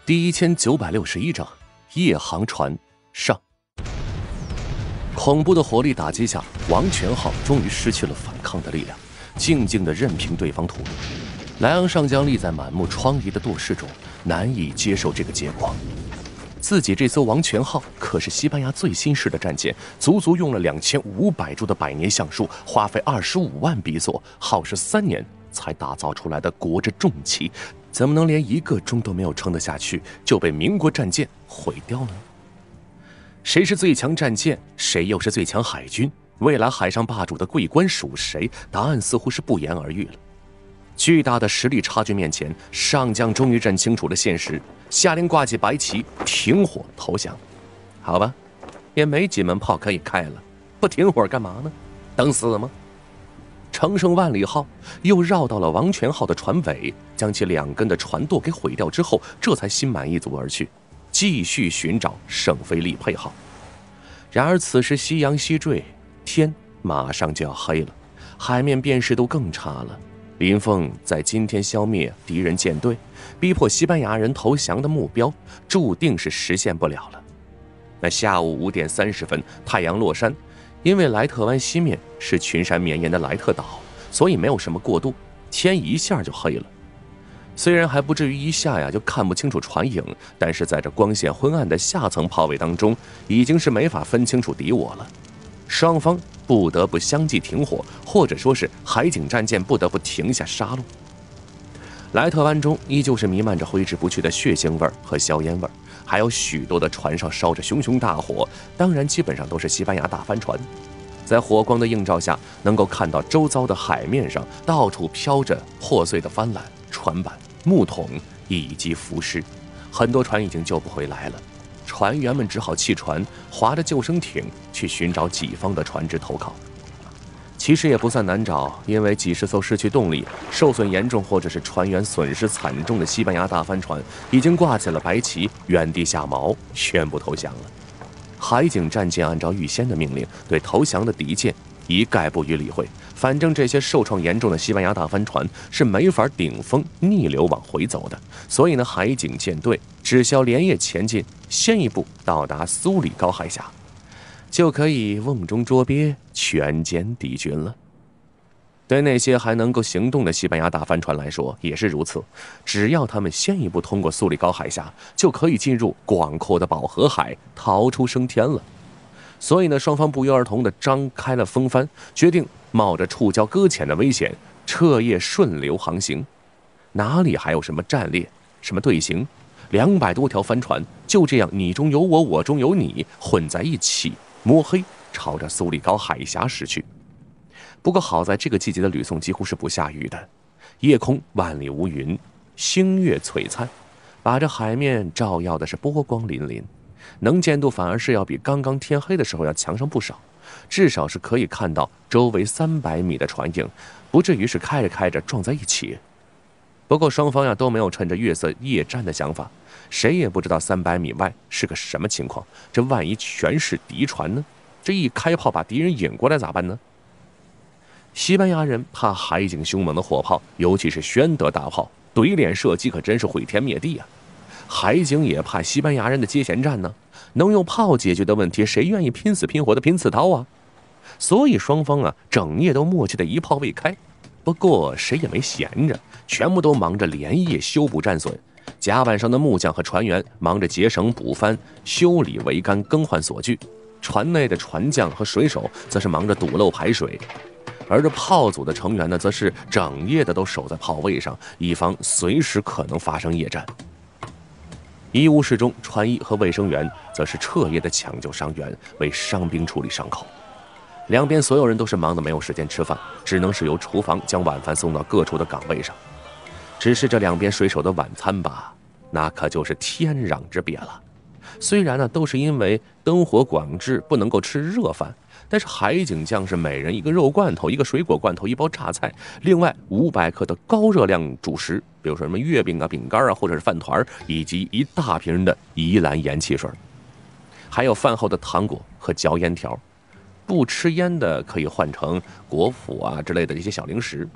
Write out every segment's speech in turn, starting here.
第1961章夜航船上。恐怖的火力打击下，王权号终于失去了反抗的力量，静静地任凭对方屠戮。莱昂上将立在满目疮痍的舵室中，难以接受这个结果。自己这艘王权号可是西班牙最新式的战舰，足足用了2500株的百年橡树，花费25万比索，耗时3年才打造出来的国之重器，怎么能连1个钟都没有撑得下去，就被民国战舰毁掉了呢？谁是最强战舰，谁又是最强海军？未来海上霸主的桂冠属谁？答案似乎是不言而喻了。巨大的实力差距面前，上将终于认清楚了现实，下令挂起白旗，停火投降。好吧，也没几门炮可以开了，不停火干嘛呢？等死吗？乘胜万里号又绕到了王权号的船尾，将其2根的船舵给毁掉之后，这才心满意足而去，继续寻找圣菲利佩号。然而此时夕阳西坠，天马上就要黑了，海面辨识度更差了。林凤在今天消灭敌人舰队，逼迫西班牙人投降的目标，注定是实现不了了。那下午5点30分，太阳落山，因为莱特湾西面是群山绵延的莱特岛，所以没有什么过渡，天一下就黑了。虽然还不至于一下呀就看不清楚船影，但是在这光线昏暗的下层炮位当中，已经是没法分清楚敌我了。双方不得不相继停火，或者说是海警战舰不得不停下杀戮。莱特湾中依旧是弥漫着挥之不去的血腥味和硝烟味，还有许多的船上烧着熊熊大火，当然基本上都是西班牙大帆船。在火光的映照下，能够看到周遭的海面上到处飘着破碎的帆缆、船板、木桶以及浮尸，很多船已经救不回来了。船员们只好弃船，划着救生艇去寻找己方的船只投靠。其实也不算难找，因为几十艘失去动力、受损严重或者是船员损失惨重的西班牙大帆船已经挂起了白旗，原地下锚，宣布投降了。海警战舰按照预先的命令，对投降的敌舰一概不予理会。反正这些受创严重的西班牙大帆船是没法顶风逆流往回走的，所以呢，海警舰队只需要连夜前进，先一步到达苏里高海峡，就可以瓮中捉鳖，全歼敌军了。对那些还能够行动的西班牙大帆船来说也是如此，只要他们先一步通过苏里高海峡，就可以进入广阔的保和海，逃出升天了。所以呢，双方不约而同地张开了风帆，决定冒着触礁搁浅的危险，彻夜顺流航行。哪里还有什么战略，什么队形？200多条帆船就这样你中有我，我中有你，混在一起，摸黑朝着苏里高海峡驶去。不过好在这个季节的吕宋几乎是不下雨的，夜空万里无云，星月璀璨，把这海面照耀的是波光粼粼，能见度反而是要比刚刚天黑的时候要强上不少，至少是可以看到周围300米的船影，不至于是开着开着撞在一起。不过双方呀都没有趁着月色夜战的想法，谁也不知道300米外是个什么情况，这万一全是敌船呢？这一开炮把敌人引过来咋办呢？西班牙人怕海警凶猛的火炮，尤其是宣德大炮，怼脸射击可真是毁天灭地啊！海警也怕西班牙人的接舷战呢，能用炮解决的问题，谁愿意拼死拼活的拼刺刀啊？所以双方啊整夜都默契的一炮未开。不过谁也没闲着，全部都忙着连夜修补战损。甲板上的木匠和船员忙着结绳补帆、修理桅杆、更换锁具，船内的船匠和水手则是忙着堵漏排水。而这炮组的成员呢，则是整夜的都守在炮位上，以防随时可能发生夜战。医务室中，船医和卫生员则是彻夜的抢救伤员，为伤兵处理伤口。两边所有人都是忙得没有时间吃饭，只能是由厨房将晚饭送到各处的岗位上。只是这两边水手的晚餐吧，那可就是天壤之别了。虽然呢都是因为灯火管制不能够吃热饭，但是海警将士每人一个肉罐头、一个水果罐头、一包榨菜，另外500克的高热量主食，比如说什么月饼啊、饼干啊，或者是饭团，以及一大瓶的宜兰盐汽水，还有饭后的糖果和嚼烟条。不吃烟的可以换成果脯啊之类的一些小零食。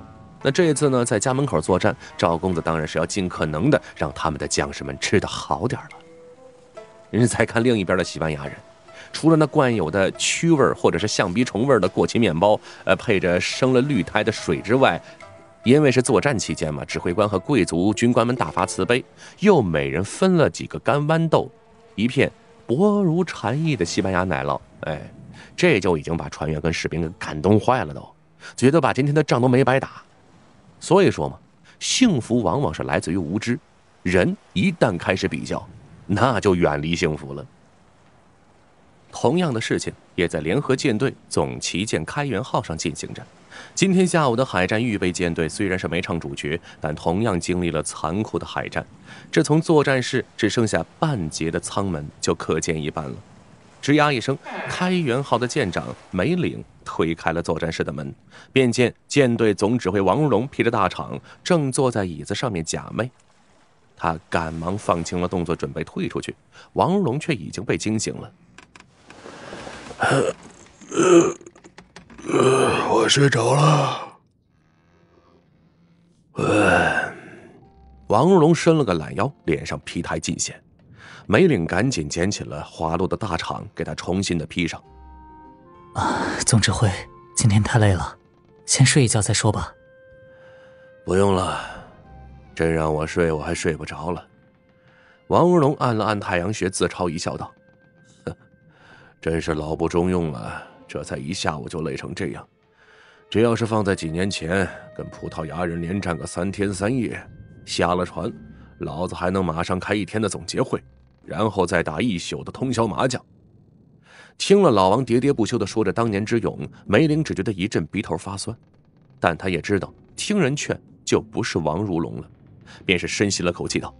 那这一次呢，在家门口作战，赵公子当然是要尽可能的让他们的将士们吃得好点了。人再看另一边的西班牙人，除了那惯有的蛆味或者是象鼻虫味的过期面包，配着生了绿苔的水之外，因为是作战期间嘛，指挥官和贵族军官们大发慈悲，又每人分了几个干豌豆，一片薄如蝉翼的西班牙奶酪。这就已经把船员跟士兵给感动坏了，都觉得把今天的仗都没白打。所以说嘛，幸福往往是来自于无知，人一旦开始比较，那就远离幸福了。同样的事情也在联合舰队总旗舰开元号上进行着。今天下午的海战预备舰队虽然是没唱主角，但同样经历了残酷的海战。这从作战室只剩下半截的舱门就可见一斑了。吱呀一声，开元号的舰长梅岭推开了作战室的门，便见舰队总指挥王如龙披着大氅，正坐在椅子上面假寐。他赶忙放轻了动作，准备退出去，王如龙却已经被惊醒了。 我睡着了。 王如龙伸了个懒腰，脸上疲态尽显。梅岭赶紧捡起了滑落的大氅，给他重新的披上。 总指挥，今天太累了，先睡一觉再说吧。 不用了，真让我睡，我还睡不着了。王如龙按了按太阳穴，自嘲一笑道：“真是老不中用了，这才一下午就累成这样。这要是放在几年前，跟葡萄牙人连战个3天3夜，下了船，老子还能马上开1天的总结会，然后再打1宿的通宵麻将。”听了老王喋喋不休地说着当年之勇，梅岭只觉得一阵鼻头发酸，但他也知道听人劝就不是王如龙了，便是深吸了口气道：“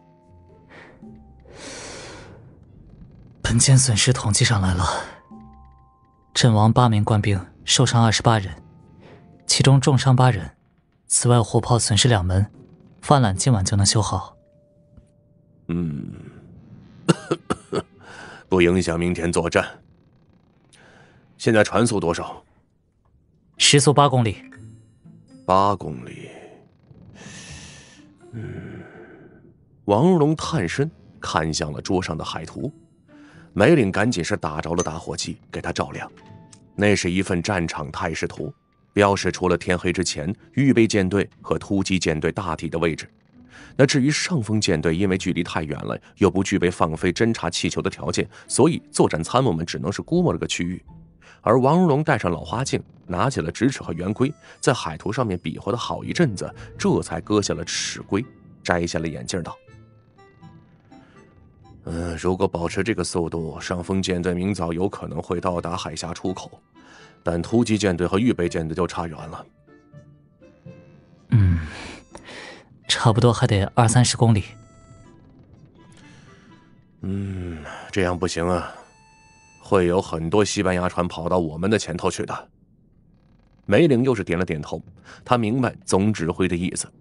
本舰损失统计上来了，阵亡8名官兵，受伤28人，其中重伤8人，此外火炮损失2门，帆缆今晚就能修好。” 不影响明天作战。现在船速多少？ 时速8公里。 8公里。王如龙探身看向了桌上的海图，梅岭赶紧是打着了打火机给他照亮。那是一份战场态势图，标示出了天黑之前预备舰队和突击舰队大体的位置。那至于上风舰队，因为距离太远了，又不具备放飞侦察气球的条件，所以作战参谋们只能是估摸了个区域。而王如龙戴上老花镜，拿起了直尺和圆规，在海图上面比划了好一阵子，这才割下了尺规，摘下了眼镜道：“如果保持这个速度，上风舰队明早有可能会到达海峡出口，但突击舰队和预备舰队就差远了。” 差不多还得20-30公里。 这样不行啊，会有很多西班牙船跑到我们的前头去的。梅岭又是点了点头，他明白总指挥的意思。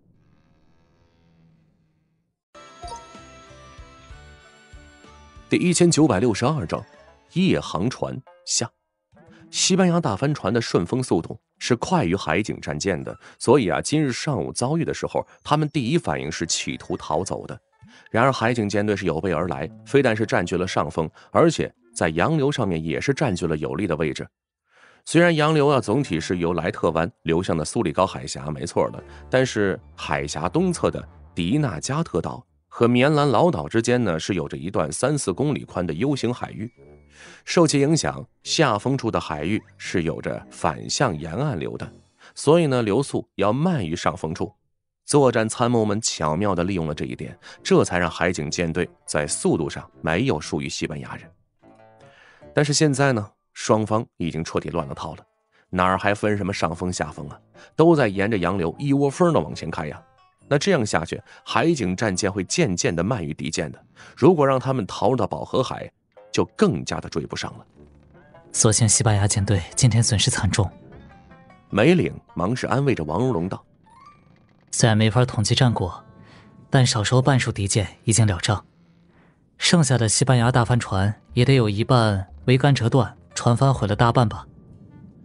第1962章夜航船下。西班牙大帆船的顺风速度是快于海警战舰的，所以今日上午遭遇的时候，他们第一反应是企图逃走的。然而海警舰队是有备而来，非但是占据了上风，而且在洋流上面也是占据了有利的位置。虽然洋流总体是由莱特湾流向的苏里高海峡，没错的，但是海峡东侧的迪纳加特岛和棉兰老岛之间呢，是有着一段3-4公里宽的 U 型海域。受其影响，下风处的海域是有着反向沿岸流的，所以呢，流速要慢于上风处。作战参谋们巧妙地利用了这一点，这才让海警舰队在速度上没有输于西班牙人。但是现在呢，双方已经彻底乱了套了，哪儿还分什么上风下风啊？都在沿着洋流一窝蜂地往前开呀。那这样下去，海警战舰会渐渐地慢于敌舰的。如果让他们逃入到饱和海，就更加的追不上了。 所幸西班牙舰队今天损失惨重。 梅岭忙是安慰着王如龙道：“ 虽然没法统计战果，但少说半数敌舰已经了账，剩下的西班牙大帆船也得有一半桅杆折断，船帆毁了大半吧。”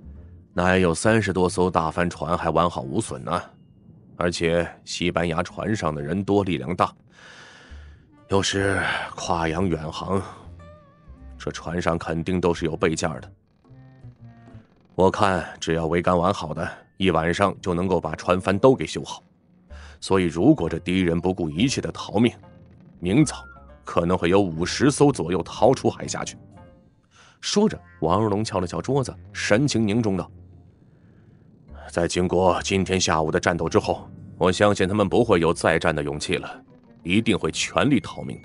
哪有30多艘大帆船还完好无损呢？而且西班牙船上的人多力量大，又是跨洋远航，这船上肯定都是有备件的。我看只要桅杆完好的，1晚上就能够把船帆都给修好。所以如果这敌人不顾一切的逃命，明早可能会有50艘左右逃出海峡去。说着，王如龙敲了敲桌子，神情凝重道：在经过今天下午的战斗之后，我相信他们不会有再战的勇气了，一定会全力逃命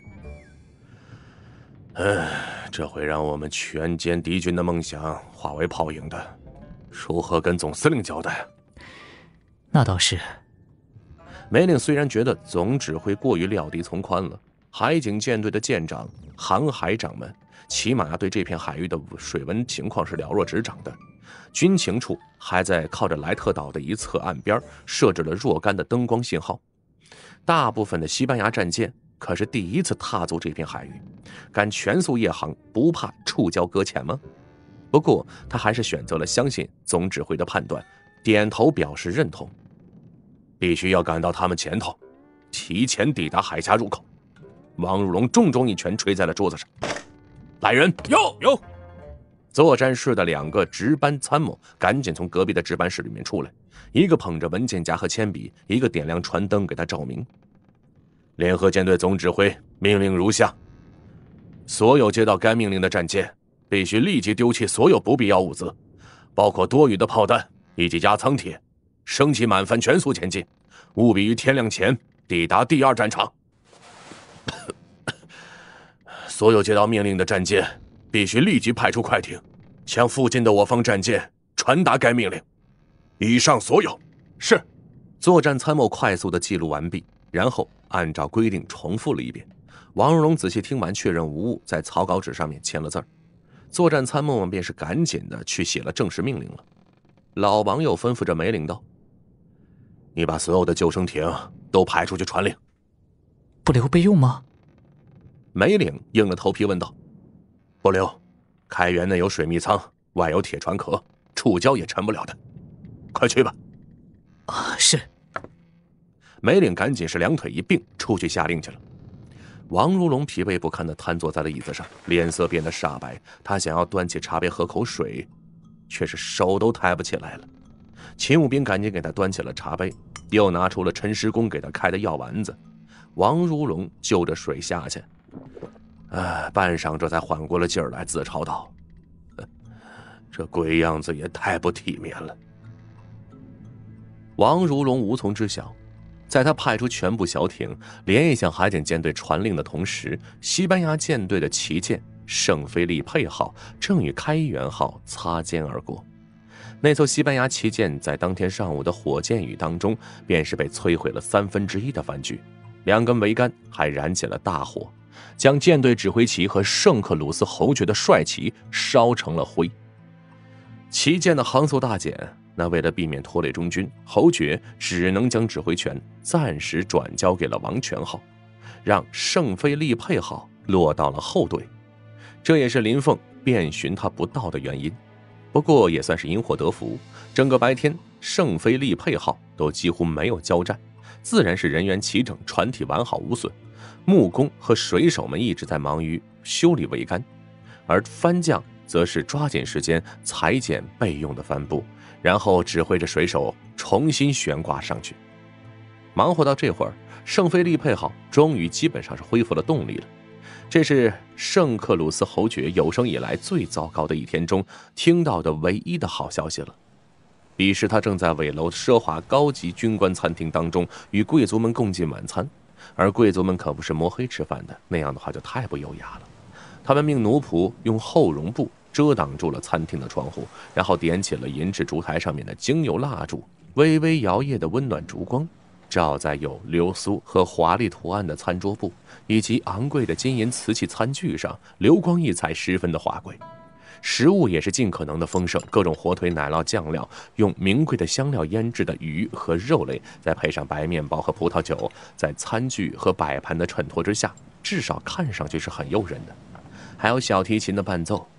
的。这会让我们全歼敌军的梦想化为泡影的，如何跟总司令交代？ 那倒是。 梅岭虽然觉得总指挥过于料敌从宽了，海警舰队的舰长、航海长们起码对这片海域的水文情况是了若指掌的。军情处还在靠着莱特岛的一侧岸边设置了若干的灯光信号。大部分的西班牙战舰可是第一次踏足这片海域，敢全速夜航，不怕触礁搁浅吗？不过他还是选择了相信总指挥的判断，点头表示认同。必须要赶到他们前头，提前抵达海峡入口。王如龙重重一拳捶在了桌子上。来人，有！作战室的2个值班参谋赶紧从隔壁的值班室里面出来，一个捧着文件夹和铅笔，一个点亮船灯给他照明。联合舰队总指挥命令如下：所有接到该命令的战舰必须立即丢弃所有不必要物资，包括多余的炮弹以及压舱铁，升起满帆全速前进，务必于天亮前抵达第2战场。所有接到命令的战舰必须立即派出快艇，向附近的我方战舰传达该命令。以上所有。是。作战参谋快速地记录完毕，然后按照规定重复了一遍。王如龙仔细听完，确认无误，在草稿纸上面签了字儿。作战参谋们便是赶紧的去写了正式命令了。老王又吩咐着梅岭道：你把所有的救生艇都派出去传令。 不留备用吗？ 梅岭硬着头皮问道：不留，开元内有水密舱，外有铁船壳，触礁也沉不了的。快去吧。 是。 梅岭赶紧是2腿一并出去下令去了。王如龙疲惫不堪地瘫坐在了椅子上，脸色变得煞白。他想要端起茶杯喝口水，却是手都抬不起来了。秦武兵赶紧给他端起了茶杯，又拿出了陈师公给他开的药丸子。王如龙就着水下去，半晌这才缓过了劲儿来，自嘲道：这鬼样子也太不体面了。王如龙无从知晓，在他派出全部小艇连夜向海警舰队传令的同时，西班牙舰队的旗舰圣菲利佩号正与开元号擦肩而过。那艘西班牙旗舰在当天上午的火箭雨当中便是被摧毁了1/3的帆具，2根桅杆还燃起了大火，将舰队指挥旗和圣克鲁斯侯爵的帅旗烧成了灰。旗舰的航速大减，那为了避免拖累中军，侯爵只能将指挥权暂时转交给了王权号，让圣菲利佩号落到了后队。这也是林凤遍寻他不到的原因。不过也算是因祸得福，整个白天圣菲利佩号都几乎没有交战，自然是人员齐整，船体完好无损。木工和水手们一直在忙于修理桅杆，而帆匠则是抓紧时间裁剪备用的帆布，然后指挥着水手重新悬挂上去。忙活到这会儿，圣菲利佩号终于基本上是恢复了动力了。这是圣克鲁斯侯爵有生以来最糟糕的一天中听到的唯一的好消息了。彼时他正在尾楼奢华高级军官餐厅当中与贵族们共进晚餐，而贵族们可不是摸黑吃饭的，那样的话就太不优雅了。他们命奴仆用厚绒布遮挡住了餐厅的窗户，然后点起了银质烛台上面的精油蜡烛，微微摇曳的温暖烛光照在有流苏和华丽图案的餐桌布以及昂贵的金银瓷器餐具上，流光溢彩，十分的华贵。食物也是尽可能的丰盛，各种火腿、奶酪、酱料，用名贵的香料腌制的鱼和肉类，再配上白面包和葡萄酒，在餐具和摆盘的衬托之下，至少看上去是很诱人的。还有小提琴的伴奏，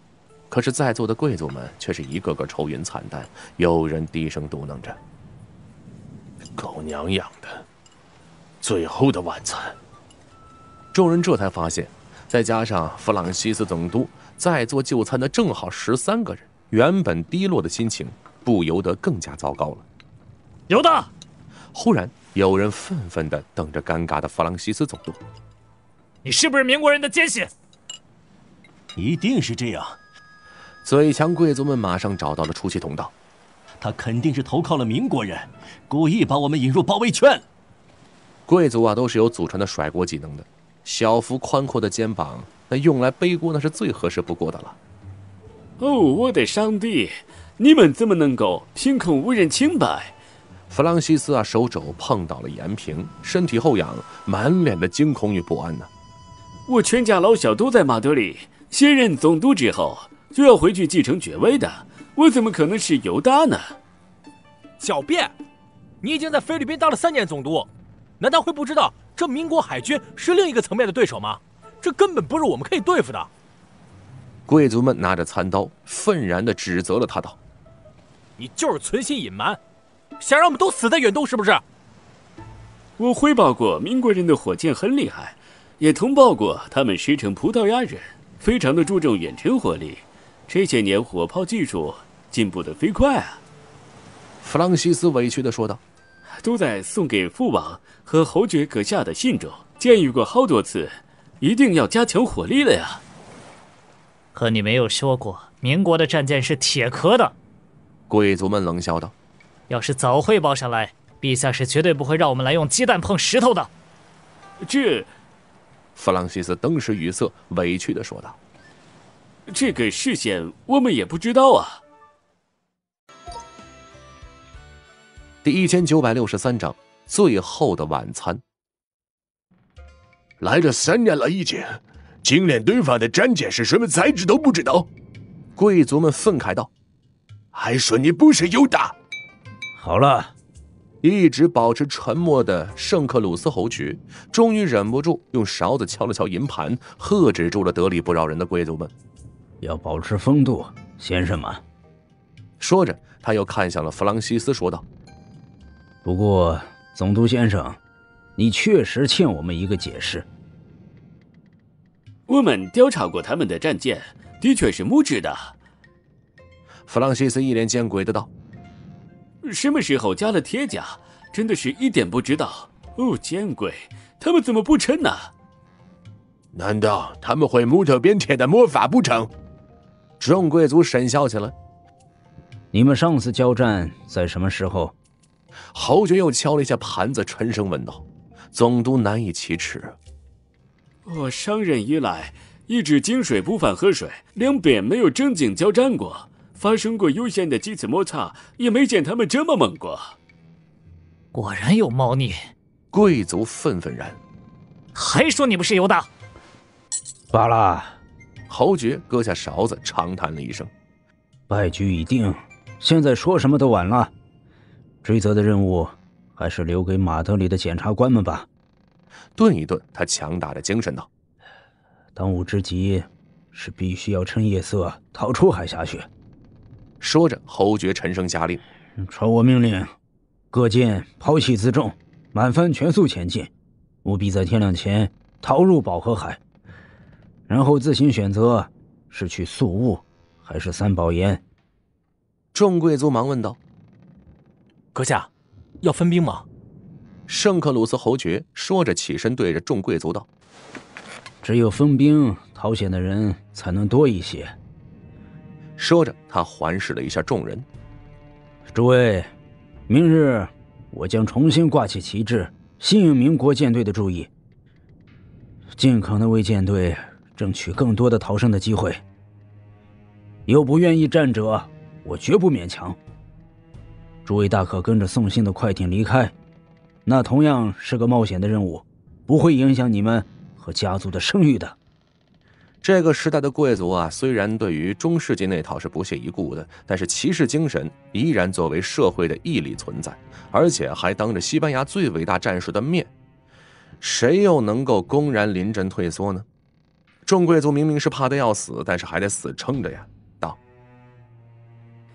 可是在座的贵族们却是一个个愁云惨淡，有人低声嘟囔着：“ 狗娘养的，最后的晚餐。” 众人这才发现，再加上弗朗西斯总督，在座就餐的正好13个人，原本低落的心情不由得更加糟糕了。 有的！ 忽然有人愤愤地瞪着尴尬的弗朗西斯总督：“ 你是不是民国人的奸细？” 一定是这样。 最强贵族们马上找到了出气筒道：“ 他肯定是投靠了民国人，故意把我们引入包围圈。” 贵族啊，都是有祖传的甩锅技能的，小幅宽阔的肩膀，那用来背锅那是最合适不过的了。 哦，我的上帝！你们怎么能够凭空误认清白？ 弗朗西斯啊，手肘碰到了岩瓶，身体后仰，满脸的惊恐与不安呢。 我全家老小都在马德里，卸任总督之后就要回去继承爵位的，我怎么可能是犹大呢？ 狡辩！你已经在菲律宾当了3年总督，难道会不知道这民国海军是另一个层面的对手吗？这根本不是我们可以对付的。 贵族们拿着餐刀，愤然地指责了他道：“ 你就是存心隐瞒，想让我们都死在远东是不是？” 我汇报过民国人的火箭很厉害，也通报过他们师承葡萄牙人，非常的注重远程火力。这些年火炮技术进步得飞快啊！ 弗朗西斯委屈地说道：“ 都在送给父王和侯爵阁下的信中建议过好多次，一定要加强火力了呀。” 可你没有说过民国的战舰是铁壳的。 贵族们冷笑道：“ 要是早汇报上来，陛下是绝对不会让我们来用鸡蛋碰石头的。” 弗朗西斯登时语塞，委屈地说道：“ 这个事先我们也不知道啊。” 第1963章最后的晚餐。 来这3年了已经，竟连对方的战舰是什么材质都不知道。 贵族们愤慨道：“ 还说你不是犹大！” 好了， 一直保持沉默的圣克鲁斯侯爵终于忍不住用勺子敲了敲银盘，喝止住了得理不饶人的贵族们。 要保持风度，先生们。 说着，他又看向了弗朗西斯，说道：“ 不过，总督先生，你确实欠我们一个解释。 我们调查过他们的战舰，的确是木质的。” 弗朗西斯一脸见鬼的道：“ 什么时候加了铁甲？真的是一点不知道。哦，见鬼！他们怎么不成呢？ 难道他们会木头变铁的魔法不成？” 众贵族神笑起来。 你们上次交战在什么时候？ 侯爵又敲了一下盘子，沉声问道。总督难以启齿。 我上任以来，一直井水不犯河水，两边没有正经交战过，发生过有限的几次摩擦，也没见他们这么猛过。 果然有猫腻。 贵族愤愤然。 还说你不是犹大？ 罢了。 侯爵搁下勺子，长叹了一声。 败局已定，现在说什么都晚了。追责的任务还是留给马德里的检察官们吧。 顿一顿，他强打着精神道：“ 当务之急是必须要趁夜色逃出海峡去。” 说着，侯爵沉声下令：“ 传我命令，各舰抛弃辎重，满帆全速前进，务必在天亮前逃入保和海，然后自行选择是去宿务还是三宝岩。” 众贵族忙问道：“ 阁下，要分兵吗？” 圣克鲁斯侯爵说着起身对着众贵族道：“ 只有分兵，逃险的人才能多一些。” 说着，他环视了一下众人：“ 诸位，明日我将重新挂起旗帜，吸引民国舰队的注意，尽可能为舰队争取更多的逃生的机会。有不愿意战者，我绝不勉强。诸位大可跟着送信的快艇离开，那同样是个冒险的任务，不会影响你们和家族的声誉的。” 这个时代的贵族啊，虽然对于中世纪那套是不屑一顾的，但是骑士精神依然作为社会的义理存在，而且还当着西班牙最伟大战士的面，谁又能够公然临阵退缩呢？众贵族明明是怕得要死，但是还得死撑着呀。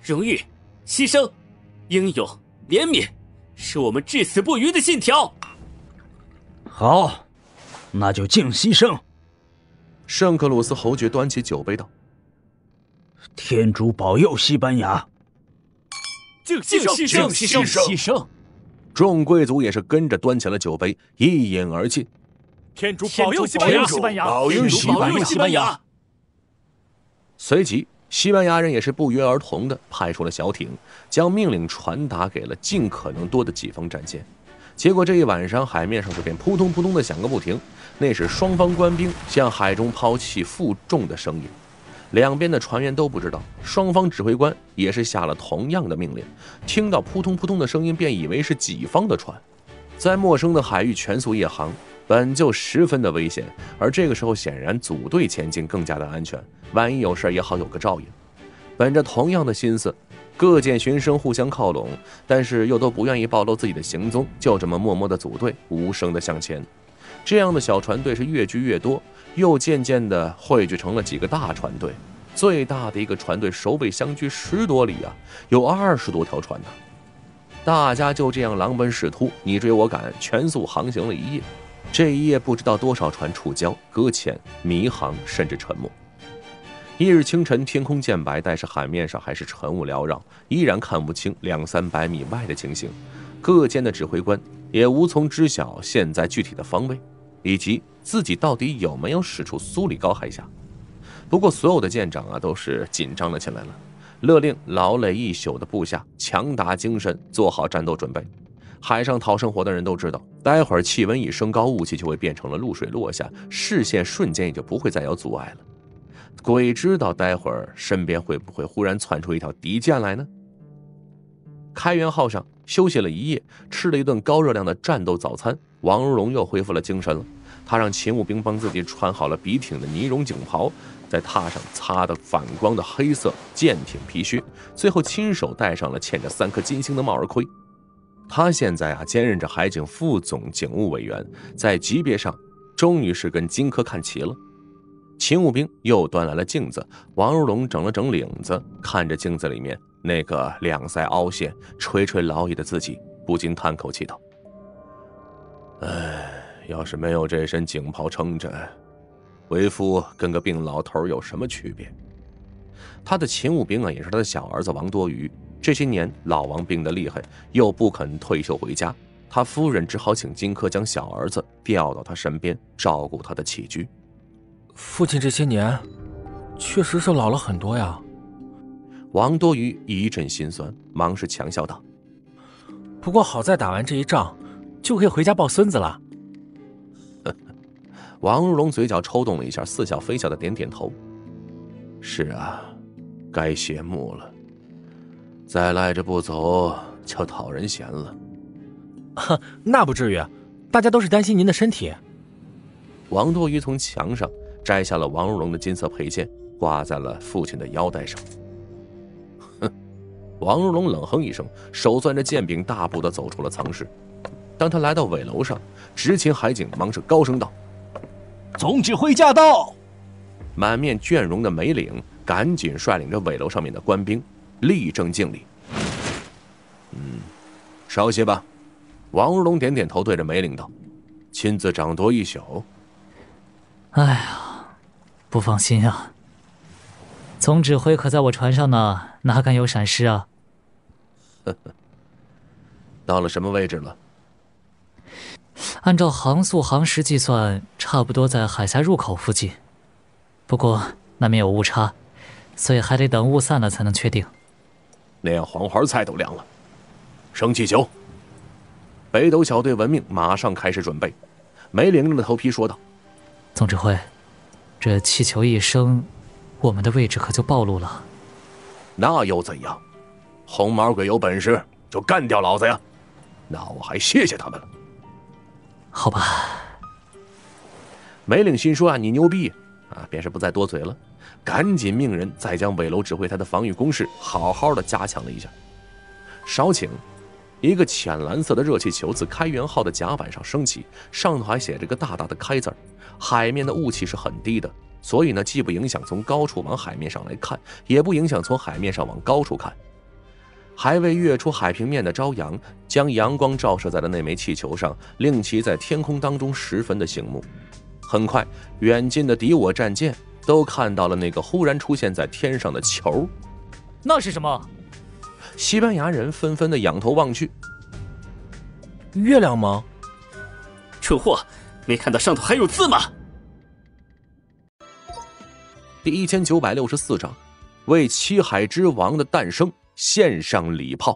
荣誉、牺牲、英勇、怜悯，是我们至死不渝的信条。 好，那就敬牺牲。 圣克鲁斯侯爵端起酒杯道：“ 天主保佑西班牙！” 敬牺牲！ 众贵族也是跟着端起了酒杯，一饮而尽。 天主保佑西班牙！ 保佑西班牙！ 随即，西班牙人也是不约而同地派出了小艇，将命令传达给了尽可能多的己方战舰。结果这一晚上，海面上就便扑通扑通地响个不停，那是双方官兵向海中抛弃负重的声音。两边的船员都不知道，双方指挥官也是下了同样的命令，听到扑通扑通的声音，便以为是己方的船。在陌生的海域全速夜航，本就十分的危险，而这个时候显然组队前进更加的安全，万一有事也好有个照应。本着同样的心思，各舰巡声互相靠拢，但是又都不愿意暴露自己的行踪，就这么默默的组队，无声的向前。这样的小船队是越聚越多，又渐渐的汇聚成了几个大船队。最大的一个船队首尾相距10多里啊，有20多条船呢。大家就这样狼奔使突，你追我赶，全速航行了一夜。这一夜不知道多少船触礁、搁浅、迷航，甚至沉没。翌日清晨，天空渐白，但是海面上还是晨雾缭绕，依然看不清200-300米外的情形。各舰的指挥官也无从知晓现在具体的方位，以及自己到底有没有驶出苏里高海峡。不过所有的舰长啊都是紧张了起来了，勒令劳累一宿的部下强打精神，做好战斗准备。海上讨生活的人都知道，待会儿气温一升高，雾气就会变成了露水落下，视线瞬间也就不会再有阻碍了。鬼知道待会儿身边会不会忽然窜出一条敌舰来呢？开元号上休息了一夜，吃了一顿高热量的战斗早餐，王如龙又恢复了精神了。他让勤务兵帮自己穿好了笔挺的呢绒警袍，再踏上擦得反光的黑色舰艇皮靴，最后亲手戴上了嵌着3颗金星的帽儿盔。他现在啊兼任着海警副总警务委员，在级别上终于是跟荆轲看齐了。勤务兵又端来了镜子，王如龙整了整领子，看着镜子里面那个两腮凹陷、垂垂老矣的自己，不禁叹口气道：“哎，要是没有这身警袍撑着，为夫跟个病老头有什么区别？”他的勤务兵啊，也是他的小儿子王多余。这些年老王病得厉害，又不肯退休回家，他夫人只好请荆轲将小儿子调到他身边，照顾他的起居。 父亲这些年确实是老了很多呀。 王多余一阵心酸，忙是强笑道：“ 不过好在打完这一仗，就可以回家抱孙子了。” 王如龙嘴角抽动了一下，似笑非笑的点点头：“是啊，该谢幕了。再赖着不走，就讨人嫌了。”“ 那不至于，大家都是担心您的身体。” 王多余从墙上摘下了王如龙的金色佩剑，挂在了父亲的腰带上。王如龙冷哼一声，手攥着剑柄，大步地走出了舱室。当他来到尾楼上，执勤海警忙是高声道：“ 总指挥驾到！” 满面倦容的梅岭赶紧率领着尾楼上面的官兵立正敬礼。“稍息吧。”王如龙点点头，对着梅岭道：“亲自掌舵一宿。”“ 哎呀，不放心啊。总指挥可在我船上呢，哪敢有闪失啊？”“ 到了什么位置了？”“ 按照航速航时计算，差不多在海峡入口附近。不过那边有误差，所以还得等雾散了才能确定。”“ 那样黄花菜都凉了。升气球。”北斗小队闻命，马上开始准备。梅岭硬着头皮说道：“ 总指挥，这气球一升，我们的位置可就暴露了。”“ 那又怎样？红毛鬼有本事就干掉老子呀！那我还谢谢他们了。”“ 好吧。” 梅岭心说啊，你牛逼啊，便是不再多嘴了，赶紧命人再将尾楼指挥台的防御工事好好的加强了一下。稍请，一个浅蓝色的热气球自开元号的甲板上升起，上头还写着个大大的开字儿。海面的雾气是很低的，所以呢，既不影响从高处往海面上来看，也不影响从海面上往高处看， 还未跃出海平面的朝阳将阳光照射在了那枚气球上，令其在天空当中十分的醒目。很快，远近的敌我战舰都看到了那个忽然出现在天上的球。 那是什么？ 西班牙人纷纷的仰头望去。 月亮吗？ 蠢货，没看到上头还有字吗？ 第1964章，为七海之王的诞生献上礼炮。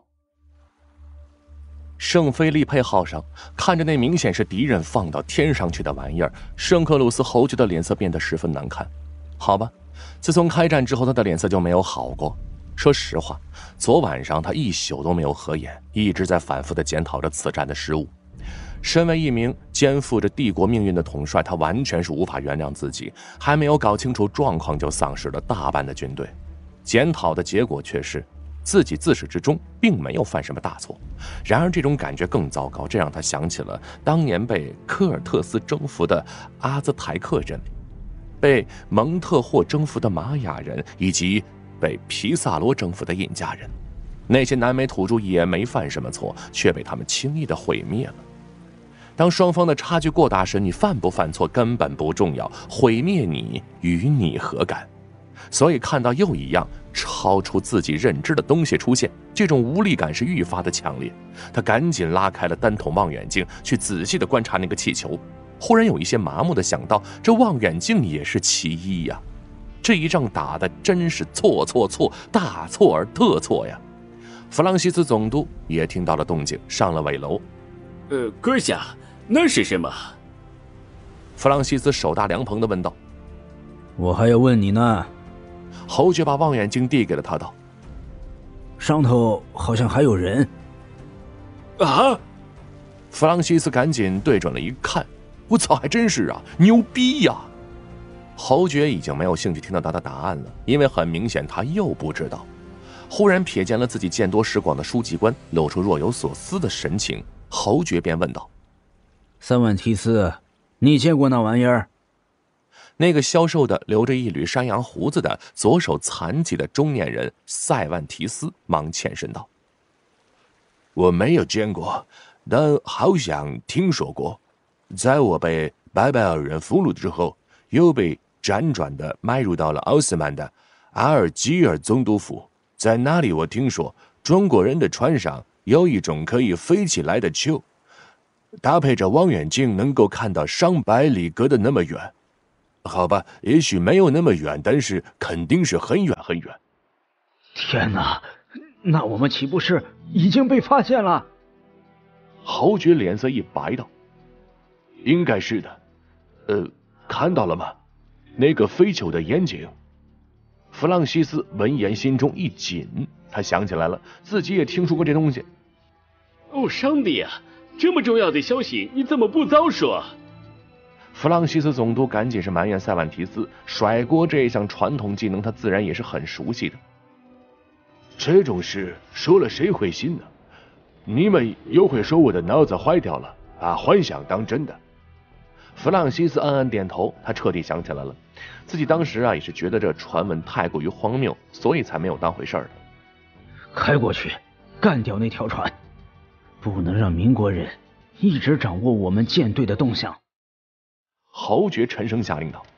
圣菲利佩号上看着那明显是敌人放到天上去的玩意儿，圣克鲁斯侯爵的脸色变得十分难看。好吧，自从开战之后，他的脸色就没有好过。说实话，昨晚上他一宿都没有合眼，一直在反复地检讨着此战的失误。身为一名肩负着帝国命运的统帅，他完全是无法原谅自己还没有搞清楚状况就丧失了大半的军队。检讨的结果却是自己自始至终并没有犯什么大错。然而这种感觉更糟糕，这让他想起了当年被科尔特斯征服的阿兹台克人，被蒙特霍征服的玛雅人，以及被皮萨罗征服的印加人。那些南美土著也没犯什么错，却被他们轻易地毁灭了。当双方的差距过大时，你犯不犯错根本不重要，毁灭你与你何干？所以看到又一样超出自己认知的东西出现，这种无力感是愈发的强烈。他赶紧拉开了单筒望远镜，去仔细地观察那个气球。忽然有一些麻木地想到，这望远镜也是其一呀。这一仗打的真是错，大错而特错呀！弗朗西斯总督也听到了动静，上了尾楼。 阁下，那是什么？ 弗朗西斯手大凉棚地问道。 我还要问你呢。 侯爵把望远镜递给了他，道： 上头好像还有人。 啊！ 弗朗西斯赶紧对准了一看，我操，还真是啊，牛逼呀！侯爵已经没有兴趣听到他的答案了，因为很明显他又不知道。忽然瞥见了自己见多识广的书记官露出若有所思的神情，侯爵便问道： 塞万提斯，你见过那玩意儿？ 那个消瘦的留着一缕山羊胡子的左手残疾的中年人塞万提斯忙欠身道：我没有见过，但好像听说过。在我被拜拜尔人俘虏之后，又被辗转地迈入到了奥斯曼的阿尔基尔总督府。在那里我听说中国人的船上有一种可以飞起来的球，搭配着望远镜能够看到上百里隔的那么远。好吧，也许没有那么远，但是肯定是很远很远。 天哪，那我们岂不是已经被发现了？ 侯爵脸色一白道：应该是的。看到了吗？那个飞球的眼睛。弗朗西斯闻言心中一紧，他想起来了，自己也听说过这东西。 哦，上帝啊，这么重要的消息你怎么不早说？ 弗朗西斯总督赶紧是埋怨塞万提斯，甩锅这项传统技能他自然也是很熟悉的。这种事说了谁会信呢？你们又会说我的脑子坏掉了，把幻想当真的。弗朗西斯暗暗点头，他彻底想起来了，自己当时也是觉得这传闻太过于荒谬，所以才没有当回事的。 开过去，干掉那条船，不能让民国人一直掌握我们舰队的动向。 侯爵沉声下令道。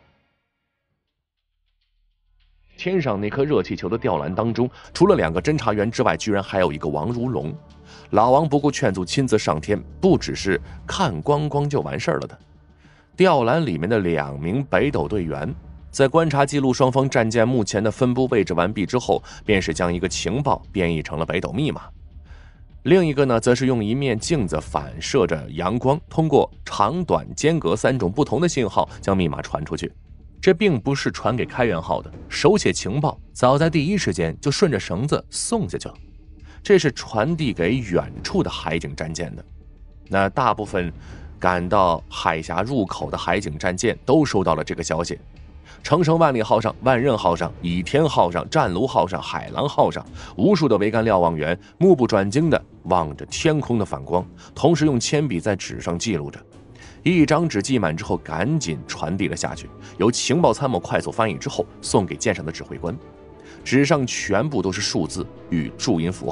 天上那颗热气球的吊篮当中，除了2个侦察员之外，居然还有一个王如龙。老王不顾劝阻，亲自上天，不只是看光光就完事了的。吊篮里面的2名北斗队员，在观察记录双方战舰目前的分布位置完毕之后，便是将一个情报编译成了北斗密码。另一个呢，则是用一面镜子反射着阳光，通过长短间隔3种不同的信号将密码传出去。这并不是传给开元号的，手写情报早在第一时间就顺着绳子送下去了，这是传递给远处的海警战舰的。那大部分赶到海峡入口的海警战舰都收到了这个消息。乘胜万里号上、万仞号上、倚天号上、战卢号上、海狼号上，无数的桅杆瞭望员目不转睛地望着天空的反光，同时用铅笔在纸上记录着。一张纸记满之后，赶紧传递了下去，由情报参谋快速翻译之后送给舰上的指挥官。纸上全部都是数字与注音符号，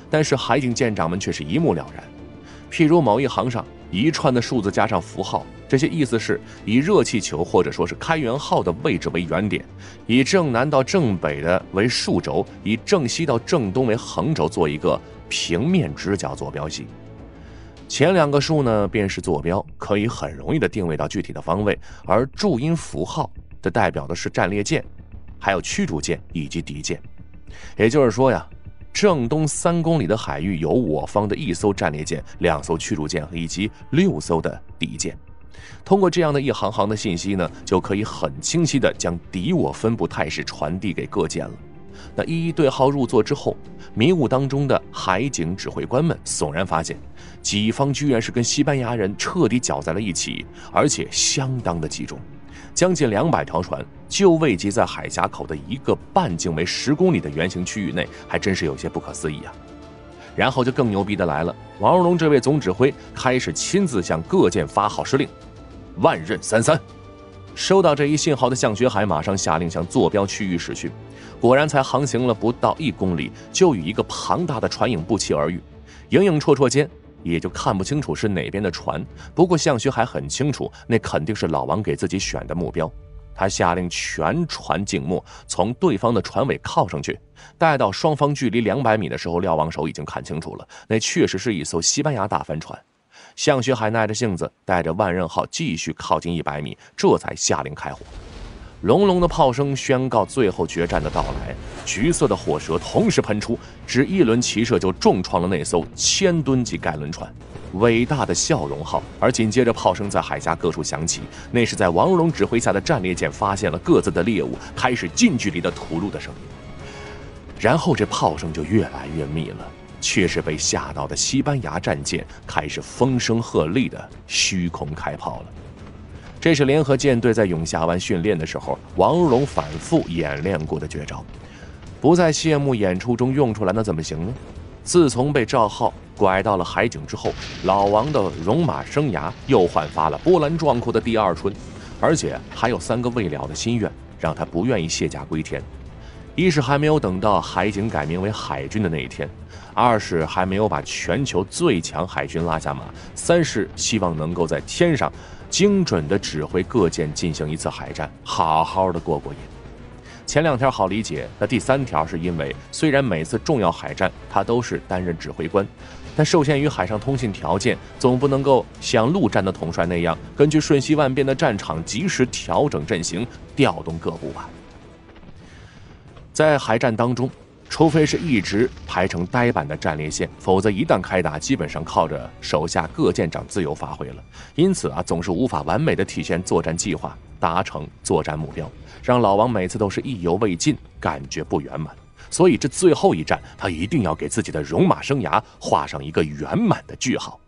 但是海警舰长们却是一目了然。譬如某一行上一串的数字加上符号，这些意思是以热气球或者说是开元号的位置为原点，以正南到正北的为竖轴，以正西到正东为横轴，做一个平面直角坐标系。前2个数呢便是坐标，可以很容易的定位到具体的方位，而注音符号的代表的是战列舰，还有驱逐舰以及敌舰。也就是说呀，正东3公里的海域有我方的1艘战列舰、2艘驱逐舰以及6艘的敌舰。通过这样的一行行的信息呢，就可以很清晰地将敌我分布态势传递给各舰了。那一一对号入座之后，迷雾当中的海警指挥官们悚然发现，己方居然是跟西班牙人彻底搅在了一起，而且相当的集中。将近200条船就位集在海峡口的一个半径为10公里的圆形区域内，还真是有些不可思议啊。然后就更牛逼的来了，王荣龙这位总指挥开始亲自向各舰发号施令，万仞33。收到这一信号的向学海马上下令向坐标区域驶去，果然才航行了不到1公里，就与一个庞大的船影不期而遇，影影绰绰间也就看不清楚是哪边的船。不过向学海很清楚，那肯定是老王给自己选的目标。他下令全船静默，从对方的船尾靠上去，待到双方距离200米的时候，瞭望手已经看清楚了，那确实是一艘西班牙大帆船。向学海耐着性子带着万仞号继续靠近100米，这才下令开火。隆隆的炮声宣告最后决战的到来，橘色的火舌同时喷出，只一轮齐射就重创了那艘1000吨级盖轮船伟大的笑容号。而紧接着炮声在海峡各处响起，那是在王荣龙指挥下的战列舰发现了各自的猎物，开始近距离的吐露的声音。然后这炮声就越来越密了，却是被吓到的西班牙战舰开始风声鹤唳的虚空开炮了。这是联合舰队在永夏湾训练的时候，王如龙反复演练过的绝招，不在谢幕演出中用出来，那怎么行呢？自从被赵浩拐到了海警之后，老王的戎马生涯又焕发了波澜壮阔的第二春，而且还有3个未了的心愿，让他不愿意卸甲归田。一是还没有等到海警改名为海军的那一天，二是还没有把全球最强海军拉下马，三是希望能够在天上精准地指挥各舰进行一次海战，好好的过过瘾。前2条好理解，那第3条是因为虽然每次重要海战他都是担任指挥官，但受限于海上通信条件，总不能够像陆战的统帅那样根据瞬息万变的战场及时调整阵型，调动各部吧。在海战当中，除非是一直排成呆板的战列线，否则一旦开打，基本上靠着手下各舰长自由发挥了。因此总是无法完美的体现作战计划，达成作战目标，让老王每次都是意犹未尽，感觉不圆满。所以这最后一战，他一定要给自己的戎马生涯画上一个圆满的句号。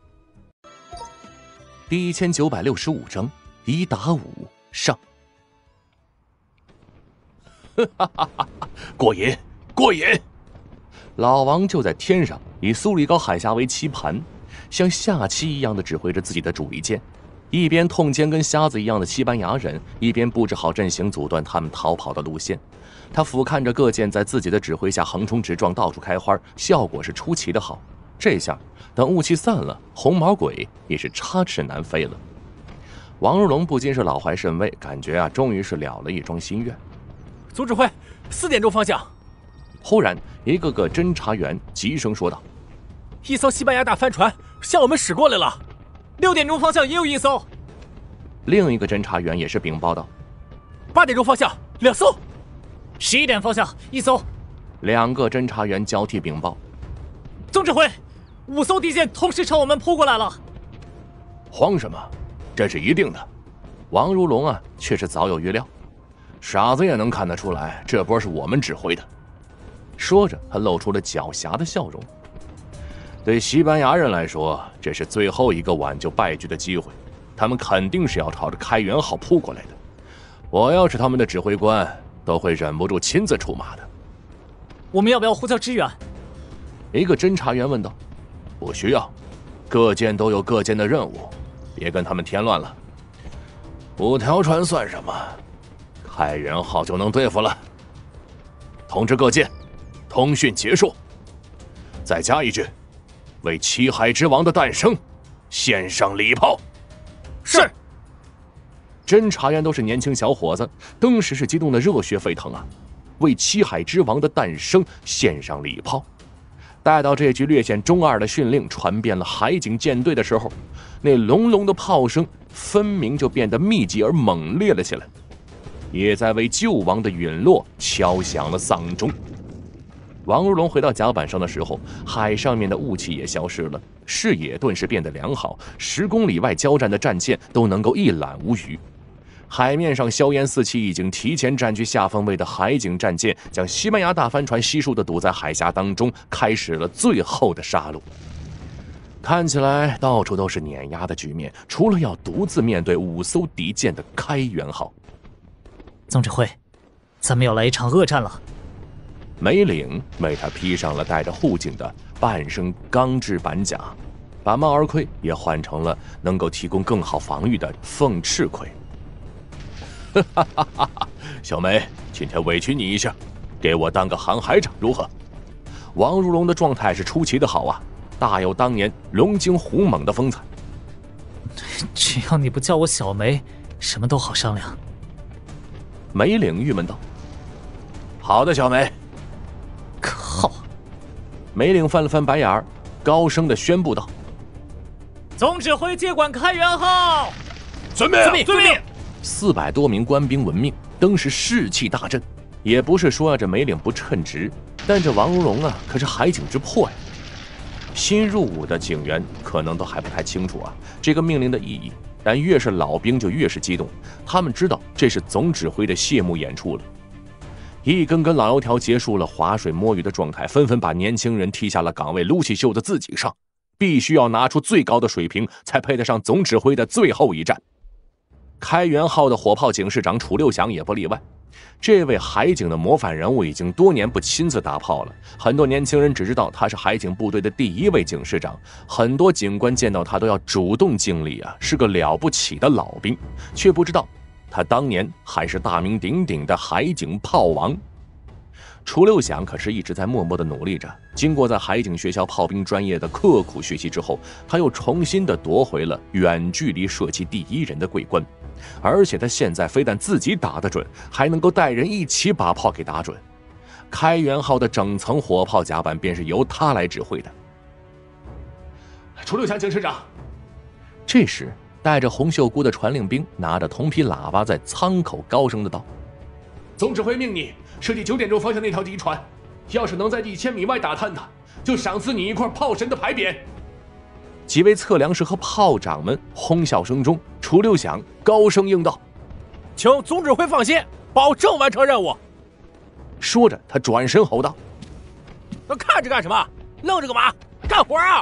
第1965章1打5上。过瘾，过瘾！老王就在天上，以苏里高海峡为棋盘，像下棋一样的指挥着自己的主力舰，一边痛歼跟瞎子一样的西班牙人，一边布置好阵型，阻断他们逃跑的路线。他俯瞰着各舰在自己的指挥下横冲直撞，到处开花，效果是出奇的好。这下等雾气散了，红毛鬼也是插翅难飞了。王如龙不禁是老怀甚慰，感觉终于是了了一桩心愿。 总指挥，4点钟方向。 忽然，一个个侦察员急声说道：“ 一艘西班牙大帆船向我们驶过来了。6点钟方向也有一艘。” 另一个侦察员也是禀报道 ：“8点钟方向2艘。 11点方向1艘。 ”2个侦察员交替禀报：“ 总指挥，5艘敌舰同时朝我们扑过来了。” 慌什么？这是一定的。王如龙却是早有预料。傻子也能看得出来，这波是我们指挥的。说着，他露出了狡黠的笑容。对西班牙人来说，这是最后一个挽救败局的机会，他们肯定是要朝着开元号扑过来的。我要是他们的指挥官，都会忍不住亲自出马的。 我们要不要呼叫支援？ 一个侦察员问道。不需要，各舰都有各舰的任务，别跟他们添乱了。5条船算什么？开元号就能对付了。通知各舰，通讯结束。 再加一句，为七海之王的诞生献上礼炮。 是。 侦查员都是年轻小伙子，当时是激动的热血沸腾啊！为七海之王的诞生献上礼炮。待到这句略显中二的训令传遍了海警舰队的时候，那隆隆的炮声分明就变得密集而猛烈了起来，也在为救王的陨落敲响了丧钟。王如龙回到甲板上的时候，海上面的雾气也消失了，视野顿时变得良好，10公里外交战的战舰都能够一览无余。海面上硝烟四起，已经提前占据下风位的海警战舰将西班牙大帆船悉数地堵在海峡当中，开始了最后的杀戮。看起来到处都是碾压的局面，除了要独自面对5艘敌舰的开元号。 总指挥，咱们要来一场恶战了。 梅岭为他披上了带着护颈的半身钢制板甲，把帽儿盔也换成了能够提供更好防御的凤翅盔。哈哈哈！小梅，今天委屈你一下，给我当个航海长如何？王如龙的状态是出奇的好啊，大有当年龙精虎猛的风采。 只要你不叫我小梅，什么都好商量。 梅岭郁闷道：“好的，小梅。” 靠！ 梅岭翻了翻白眼儿，高声地宣布道：“ 总指挥接管开元号。” 遵命， 遵命。 400多名官兵闻命，当时士气大振。也不是说这梅岭不称职，但这王如龙啊，可是海警之魄呀。新入伍的警员可能都还不太清楚啊这个命令的意义，但越是老兵就越是激动，他们知道这是总指挥的谢幕演出了。一根根老油条结束了划水摸鱼的状态，纷纷把年轻人踢下了岗位，撸起袖子自己上，必须要拿出最高的水平，才配得上总指挥的最后一战。开元号的火炮警示长楚六祥也不例外，这位海警的模范人物已经多年不亲自打炮了，很多年轻人只知道他是海警部队的第1位警示长，很多警官见到他都要主动敬礼啊，是个了不起的老兵，却不知道他当年还是大名鼎鼎的海警炮王。楚六祥可是一直在默默地努力着，经过在海警学校炮兵专业的刻苦学习之后，他又重新地夺回了远距离射击第1人的桂冠，而且他现在非但自己打得准，还能够带人一起把炮给打准。开元号的整层火炮甲板便是由他来指挥的。 楚六祥警示长， 这时带着红袖箍的传令兵拿着铜皮喇叭在舱口高声的道：“ 总指挥命你射击9点钟方向那条敌船，要是能在1000米外打探它，就赏赐你一块炮神的牌匾。” 几位测量师和炮长们哄笑声中，楚六祥高声应道：“ 请总指挥放心，保证完成任务。” 说着他转身吼道：“ 那看着干什么？愣着干嘛？干活啊！”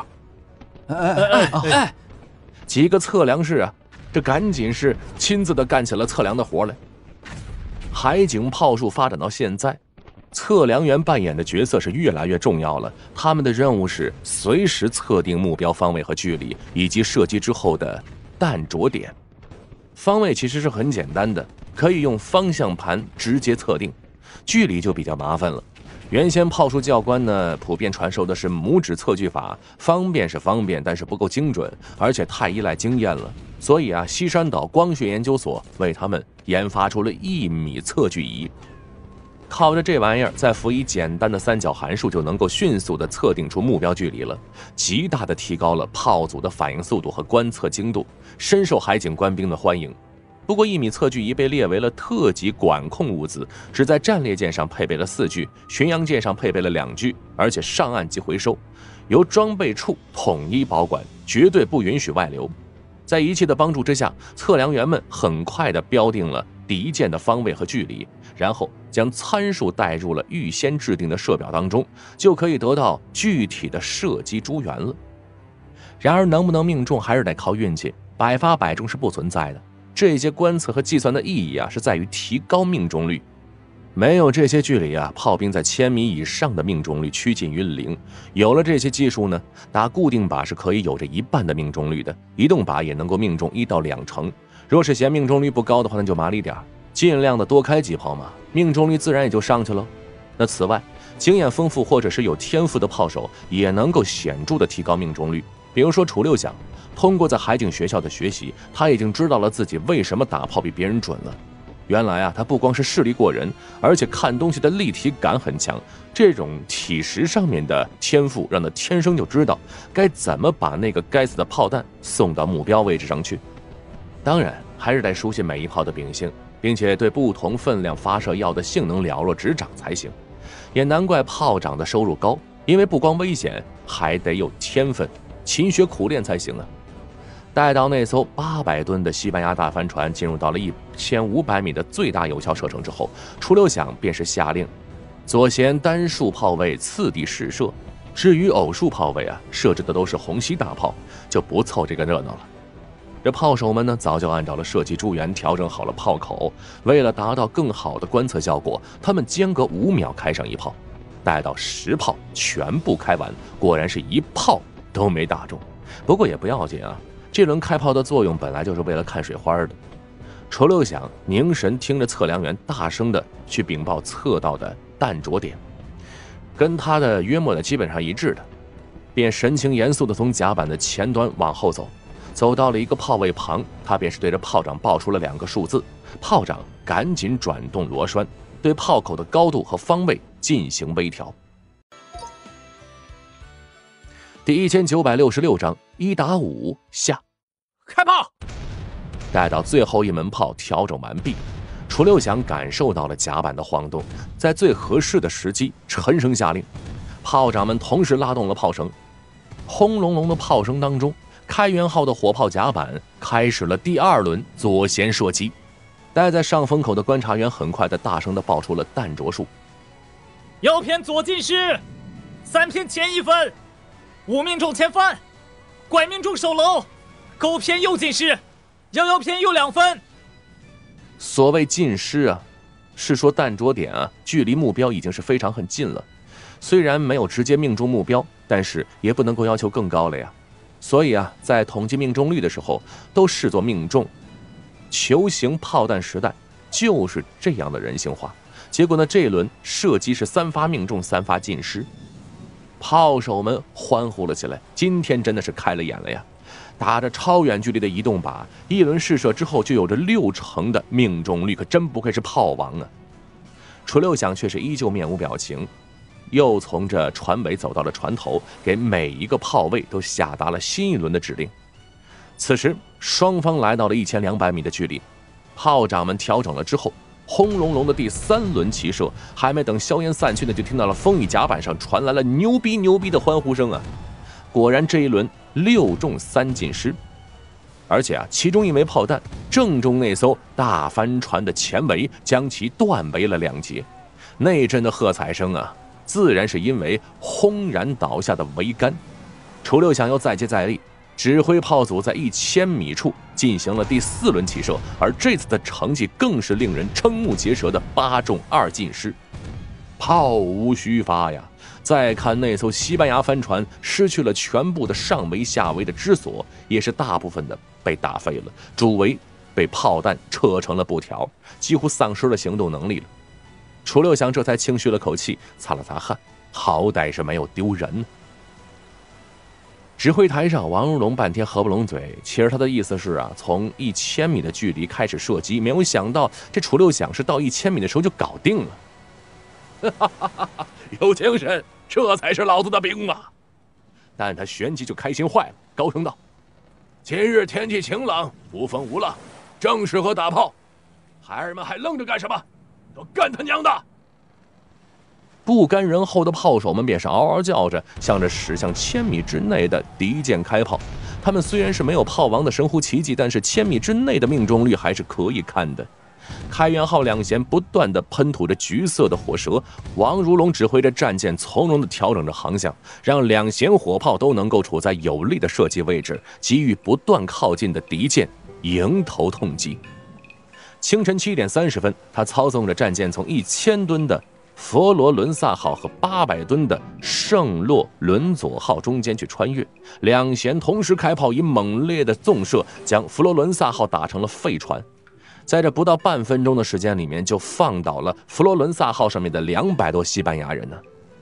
几个测量师啊，这赶紧是亲自的干起了测量的活来。海警炮术发展到现在，测量员扮演的角色是越来越重要了。他们的任务是随时测定目标方位和距离，以及射击之后的弹着点。方位其实是很简单的，可以用方向盘直接测定，距离就比较麻烦了。原先炮术教官呢，普遍传授的是拇指测距法，方便是方便，但是不够精准，而且太依赖经验了。所以啊，西山岛光学研究所为他们研发出了1米测距仪，靠着这玩意儿，再辅以简单的3角函数，就能够迅速地测定出目标距离了，极大地提高了炮组的反应速度和观测精度，深受海警官兵的欢迎。不过1米测距仪被列为了特级管控物资，只在战列舰上配备了4具，巡洋舰上配备了2具，而且上岸即回收，由装备处统一保管，绝对不允许外流。在仪器的帮助之下，测量员们很快地标定了敌舰的方位和距离，然后将参数带入了预先制定的射表当中，就可以得到具体的射击诸元了。然而能不能命中还是得靠运气，100发100中是不存在的。这些观测和计算的意义啊，是在于提高命中率。没有这些距离啊，炮兵在1000米以上的命中率趋近于0。有了这些技术呢，打固定靶是可以有着1半的命中率的，移动靶也能够命中1到2成。若是嫌命中率不高的话，那就麻利点，尽量的多开几炮嘛，命中率自然也就上去了。那此外， 经验丰富或者是有天赋的炮手也能够显著的提高命中率。比如说楚六响，通过在海警学校的学习，他已经知道了自己为什么打炮比别人准了。原来啊，他不光是视力过人，而且看东西的立体感很强。这种体识上面的天赋，让他天生就知道该怎么把那个该死的炮弹送到目标位置上去。当然，还是得熟悉每一炮的秉性，并且对不同分量发射药的性能了若指掌才行。也难怪炮长的收入高，因为不光危险，还得有天分，勤学苦练才行啊。待到那艘800吨的西班牙大帆船进入到了1500米的最大有效射程之后，楚六响便是下令，左舷单数炮位次第试射，至于偶数炮位啊，设置的都是虹吸大炮，就不凑这个热闹了。这炮手们呢，早就按照了射击诸元调整好了炮口，为了达到更好的观测效果，他们间隔5秒开上一炮，待到10炮全部开完，果然是一炮都没打中。不过也不要紧啊，这轮开炮的作用本来就是为了看水花的。楚六响凝神听着测量员大声的去禀报测到的弹着点，跟他的约莫的基本上一致的，便神情严肃的从甲板的前端往后走，走到了一个炮位旁，他便是对着炮长报出了2个数字。炮长赶紧转动螺栓，对炮口的高度和方位进行微调。第1966章1打5下， 开炮！ 待到最后一门炮调整完毕，楚六响感受到了甲板的晃动，在最合适的时机沉声下令，炮长们同时拉动了炮绳。轰隆隆的炮声当中，开元号的火炮甲板开始了第2轮左舷射击。待在上风口的观察员很快的大声的报出了弹着数： 右偏左进失，3偏前1分，5命中前翻，拐命中手楼，勾偏右进失，11偏右2分。 所谓进失啊，是说弹着点啊，距离目标已经是非常很近了。虽然没有直接命中目标，但是也不能够要求更高了呀。所以啊，在统计命中率的时候，都视作命中。球形炮弹时代就是这样的人性化。结果呢，这一轮射击是3发命中，3发进失。炮手们欢呼了起来，今天真的是开了眼了呀！打着超远距离的移动靶，一轮试射之后就有着60%的命中率，可真不愧是炮王啊！楚六响却是依旧面无表情，又从这船尾走到了船头，给每一个炮位都下达了新一轮的指令。此时双方来到了1200米的距离，炮长们调整了之后，轰隆隆的第3轮齐射，还没等硝烟散去呢，就听到了风雨甲板上传来了牛逼牛逼的欢呼声啊！果然这一轮6中3进失，而且啊，其中一枚炮弹正中那艘大帆船的前桅，将其断为了2截。那阵的喝彩声啊，自然是因为轰然倒下的桅杆。楚六响又再接再厉，指挥炮组在1000米处进行了第4轮起射，而这次的成绩更是令人瞠目结舌的8中2进失。炮无虚发呀！再看那艘西班牙帆船，失去了全部的上桅下桅的支索，也是大部分的被打废了，主桅被炮弹扯成了布条，几乎丧失了行动能力了。楚六响这才轻吁了口气，擦了擦汗，好歹是没有丢人。指挥台上，王如龙半天合不拢嘴。其实他的意思是啊，从1000米的距离开始射击，没有想到这楚六响是到1000米的时候就搞定了。有精神，这才是老子的兵嘛！但他旋即就开心坏了，高声道：“今日天气晴朗，无风无浪，正适合打炮。孩儿们还愣着干什么？都干他娘的！”不甘人后的炮手们便是嗷嗷叫着，向着驶向1000米之内的敌舰开炮。他们虽然是没有炮王的神乎其技，但是1000米之内的命中率还是可以看的。开元号2舷不断地喷吐着橘色的火舌，王如龙指挥着战舰从容地调整着航向，让2舷火炮都能够处在有利的射击位置，给予不断靠近的敌舰迎头痛击。清晨7点30分，他操纵着战舰从1000吨的佛罗伦萨号和800吨的圣洛伦佐号中间去穿越，2舷同时开炮，以猛烈的纵射将佛罗伦萨号打成了废船。在这不到半分钟的时间里面，就放倒了佛罗伦萨号上面的200多西班牙人呢。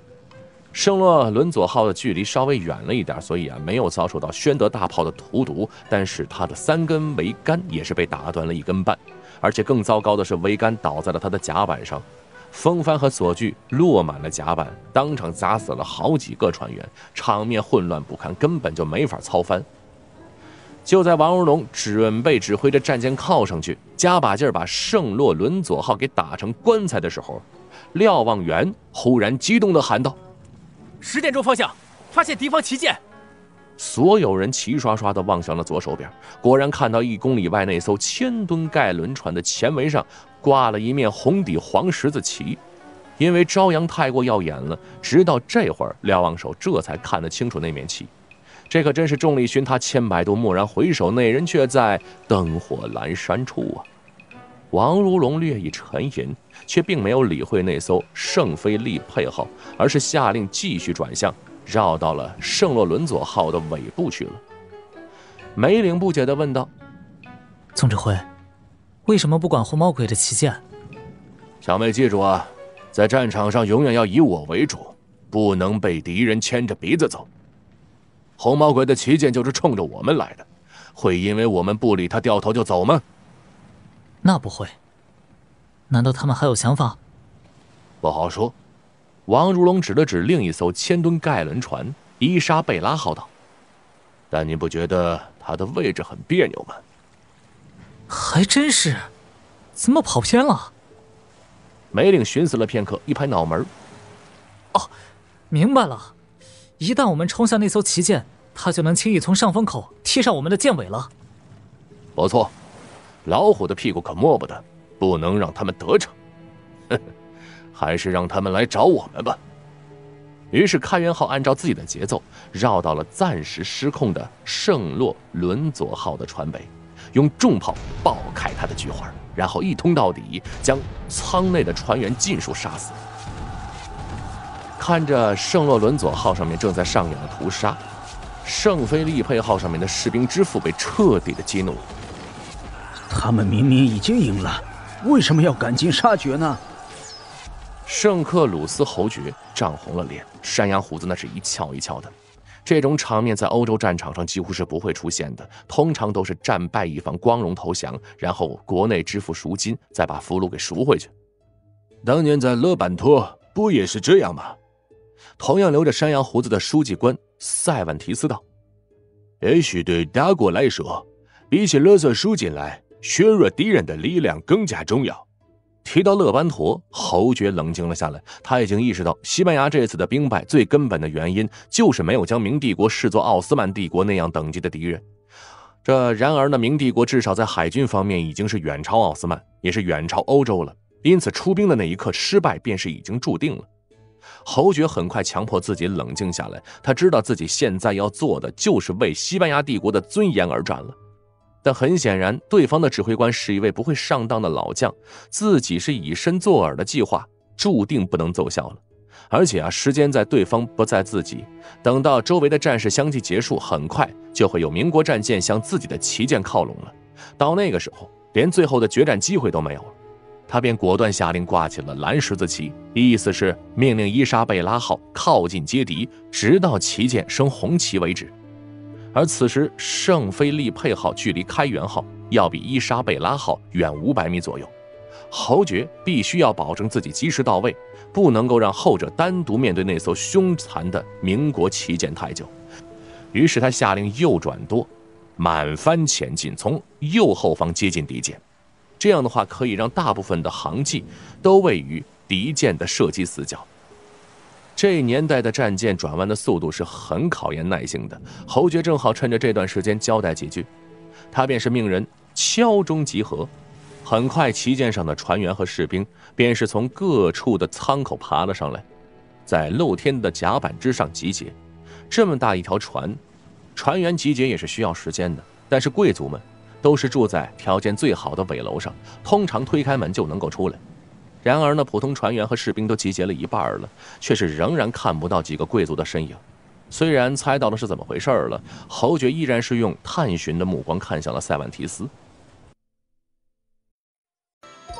圣洛伦佐号的距离稍微远了一点，所以没有遭受到宣德大炮的荼毒，但是他的3根桅杆也是被打断了1根半，而且更糟糕的是桅杆倒在了他的甲板上，风帆和锁具落满了甲板，当场砸死了好几个船员，场面混乱不堪，根本就没法操帆。就在王如龙准备指挥着战舰靠上去，加把劲儿把圣洛伦佐号给打成棺材的时候，瞭望员忽然激动地喊道 ：10点钟方向，发现敌方旗舰！ 所有人齐刷刷地望向了左手边，果然看到1公里外那艘1000吨盖轮船的前桅上挂了一面红底黄十字旗。因为朝阳太过耀眼了，直到这会儿，瞭望手这才看得清楚那面旗。这可真是众里寻他千百度，蓦然回首，那人却在灯火阑珊处啊！王如龙略一沉吟，却并没有理会那艘圣菲利佩号，而是下令继续转向，绕到了圣洛伦佐号的尾部去了。梅岭不解地问道：“ 总指挥，为什么不管红毛鬼的旗舰？” 小妹记住啊，在战场上永远要以我为主，不能被敌人牵着鼻子走。红毛鬼的旗舰就是冲着我们来的，会因为我们不理他掉头就走吗？ 那不会。难道他们还有想法？ 不好说。王如龙指了指另一艘1000吨盖轮船伊莎贝拉号道：“但你不觉得它的位置很别扭吗？” 还真是，怎么跑偏了？ 梅岭寻思了片刻，一拍脑门：“ 哦，明白了。一旦我们冲向那艘旗舰，它就能轻易从上风口贴上我们的舰尾了。” 不错，老虎的屁股可摸不得，不能让他们得逞。呵呵，还是让他们来找我们吧。于是开元号按照自己的节奏，绕到了暂时失控的圣洛伦佐号的船尾，用重炮爆开它的菊花，然后一通到底，将舱内的船员尽数杀死。看着圣洛伦佐号上面正在上演的屠杀，圣菲利佩号上面的士兵之父被彻底的激怒了。 他们明明已经赢了，为什么要赶尽杀绝呢？ 圣克鲁斯侯爵涨红了脸，山羊胡子那是一翘一翘的。这种场面在欧洲战场上几乎是不会出现的，通常都是战败一方光荣投降，然后国内支付赎金，再把俘虏给赎回去。当年在勒班托不也是这样吗？同样留着山羊胡子的书记官塞万提斯道：“也许对大国来说，比起勒索赎金来，削弱敌人的力量更加重要。”提到勒班陀，侯爵冷静了下来，他已经意识到西班牙这次的兵败最根本的原因就是没有将明帝国视作奥斯曼帝国那样等级的敌人。然而呢，明帝国至少在海军方面已经是远超奥斯曼，也是远超欧洲了，因此出兵的那一刻失败便是已经注定了。侯爵很快强迫自己冷静下来，他知道自己现在要做的就是为西班牙帝国的尊严而战了。但很显然，对方的指挥官是一位不会上当的老将，自己是以身作饵的计划注定不能奏效了。而且时间在对方不在自己，等到周围的战事相继结束，很快就会有民国战舰向自己的旗舰靠拢了。到那个时候，连最后的决战机会都没有了。他便果断下令挂起了蓝十字旗，意思是命令伊莎贝拉号靠近接敌，直到旗舰升红旗为止。而此时圣菲利佩号距离开元号要比伊莎贝拉号远500米左右，侯爵必须要保证自己及时到位，不能够让后者单独面对那艘凶残的民国旗舰太久。于是他下令右转舵，满帆前进，从右后方接近敌舰。这样的话可以让大部分的航迹都位于敌舰的射击死角。这年代的战舰转弯的速度是很考验耐性的，侯爵正好趁着这段时间交代几句，他便是命人敲钟集合。很快旗舰上的船员和士兵便是从各处的舱口爬了上来，在露天的甲板之上集结。这么大一条船，船员集结也是需要时间的，但是贵族们都是住在条件最好的尾楼上，通常推开门就能够出来。然而呢，普通船员和士兵都集结了一半了，却是仍然看不到几个贵族的身影。虽然猜到了是怎么回事了，侯爵依然是用探寻的目光看向了塞万提斯。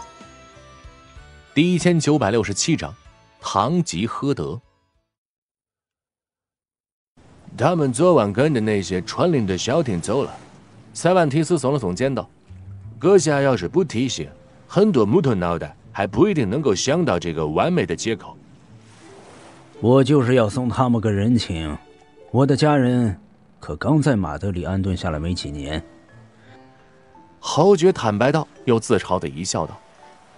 第1967章，堂吉诃德。 他们昨晚跟着那些传令的小艇走了。塞万提斯耸了耸肩道：“阁下要是不提醒，很多木头脑袋还不一定能够想到这个完美的借口。” 我就是要送他们个人情，我的家人可刚在马德里安顿下来没几年。 侯爵坦白道，又自嘲地一笑道：“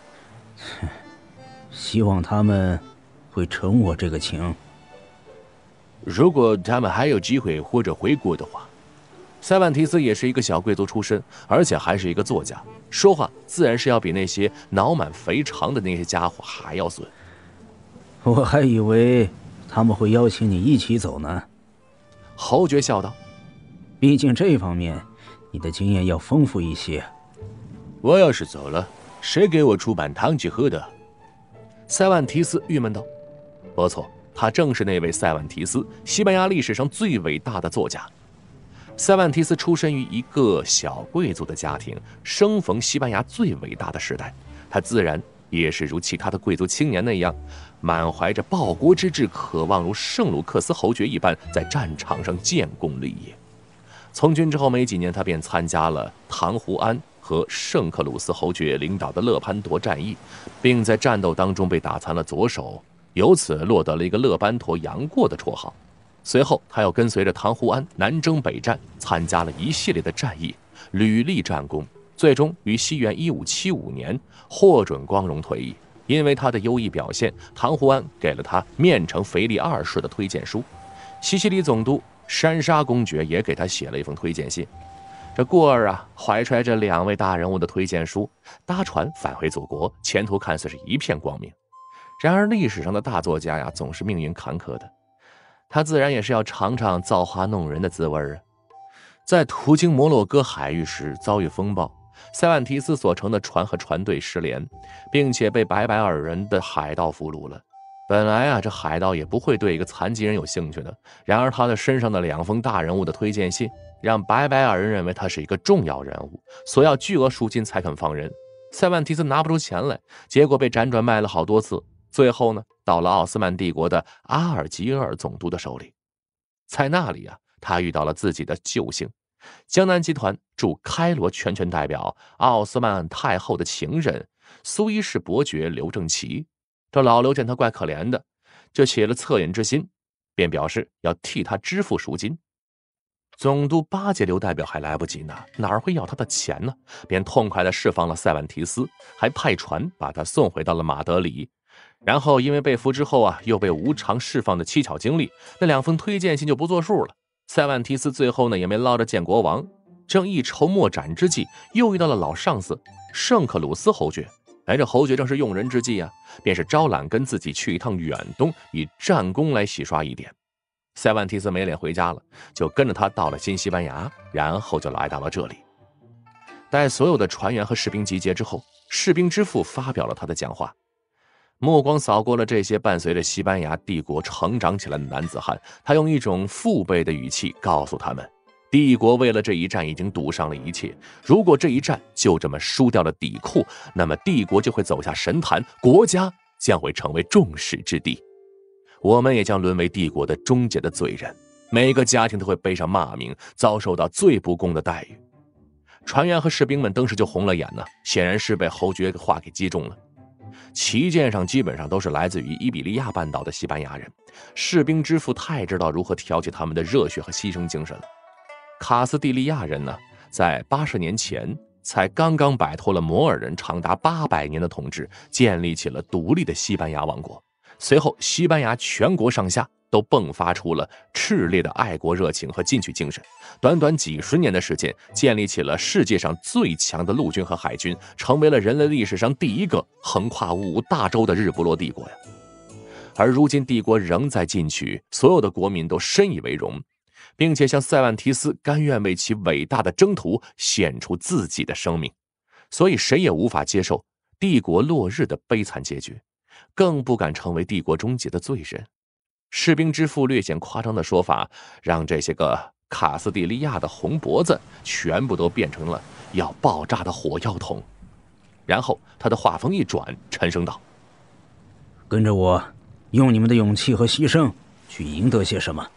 希望他们会承我这个情。 如果他们还有机会活着回国的话。” 塞万提斯也是一个小贵族出身，而且还是一个作家，说话自然是要比那些脑满肥肠的那些家伙还要损。 我还以为他们会邀请你一起走呢。 侯爵笑道：“ 毕竟这方面你的经验要丰富一些。” 我要是走了，谁给我出版《堂吉诃德》？ 塞万提斯郁闷道：“不错，他正是那位塞万提斯，西班牙历史上最伟大的作家。”塞万提斯出身于一个小贵族的家庭，生逢西班牙最伟大的时代，他自然也是如其他的贵族青年那样，满怀着报国之志，渴望如圣卢克斯侯爵一般在战场上建功立业。从军之后没几年，他便参加了唐胡安和圣克鲁斯侯爵领导的勒潘陀战役，并在战斗当中被打残了左手，由此落得了一个勒班陀杨过的绰号。随后他又跟随着唐胡安南征北战，参加了一系列的战役，屡立战功，最终于西元1575年获准光荣退役。因为他的优异表现，唐胡安给了他面呈腓力2世的推荐书，西西里总督珊莎公爵也给他写了一封推荐信。这孤儿啊，怀揣着2位大人物的推荐书，搭船返回祖国，前途看似是一片光明。然而历史上的大作家呀，总是命运坎坷的，他自然也是要尝尝造化弄人的滋味啊。在途经摩洛哥海域时遭遇风暴，塞万提斯所乘的船和船队失联，并且被白白尔人的海盗俘虏了。本来啊，这海盗也不会对一个残疾人有兴趣的，然而他的身上的2封大人物的推荐信，让白白尔人认为他是一个重要人物，索要巨额赎金才肯放人。塞万提斯拿不出钱来，结果被辗转卖了好多次，最后呢，到了奥斯曼帝国的阿尔及尔总督的手里。在那里啊，他遇到了自己的救星，江南集团驻开罗全权代表奥斯曼太后的情人苏伊士伯爵刘正奇。这老刘见他怪可怜的，就起了恻隐之心，便表示要替他支付赎金。总督巴结刘代表还来不及呢，哪会要他的钱呢？便痛快地释放了塞万提斯，还派船把他送回到了马德里。然后因为被俘之后啊，又被无偿释放的蹊跷经历，那2封推荐信就不作数了。塞万提斯最后呢，也没捞着见国王。正一筹莫展之际，又遇到了老上司圣克鲁斯侯爵。这侯爵正是用人之际啊，便是招揽跟自己去一趟远东，以战功来洗刷疑点。塞万提斯没脸回家了，就跟着他到了新西班牙，然后就来到了这里。待所有的船员和士兵集结之后，士兵之父发表了他的讲话。目光扫过了这些伴随着西班牙帝国成长起来的男子汉，他用一种父辈的语气告诉他们，帝国为了这一战已经赌上了一切，如果这一战就这么输掉了底库，那么帝国就会走下神坛，国家将会成为众矢之的，我们也将沦为帝国的终结的罪人，每个家庭都会背上骂名，遭受到最不公的待遇。船员和士兵们当时就红了眼呢，显然是被侯爵的话给击中了。旗舰上基本上都是来自于伊比利亚半岛的西班牙人，士兵之父太知道如何挑起他们的热血和牺牲精神了。卡斯蒂利亚人呢，在80年前才刚刚摆脱了摩尔人长达800年的统治，建立起了独立的西班牙王国。随后西班牙全国上下都迸发出了炽烈的爱国热情和进取精神，短短几十年的时间，建立起了世界上最强的陆军和海军，成为了人类历史上第一个横跨5大洲的日不落帝国呀。而如今帝国仍在进取，所有的国民都深以为荣，并且像塞万提斯甘愿为其伟大的征途献出自己的生命，所以谁也无法接受帝国落日的悲惨结局，更不敢成为帝国终结的罪人。士兵之父略显夸张的说法，让这些个卡斯蒂利亚的红脖子全部都变成了要爆炸的火药桶。然后他的话锋一转，沉声道： 跟着我，用你们的勇气和牺牲去赢得些什么。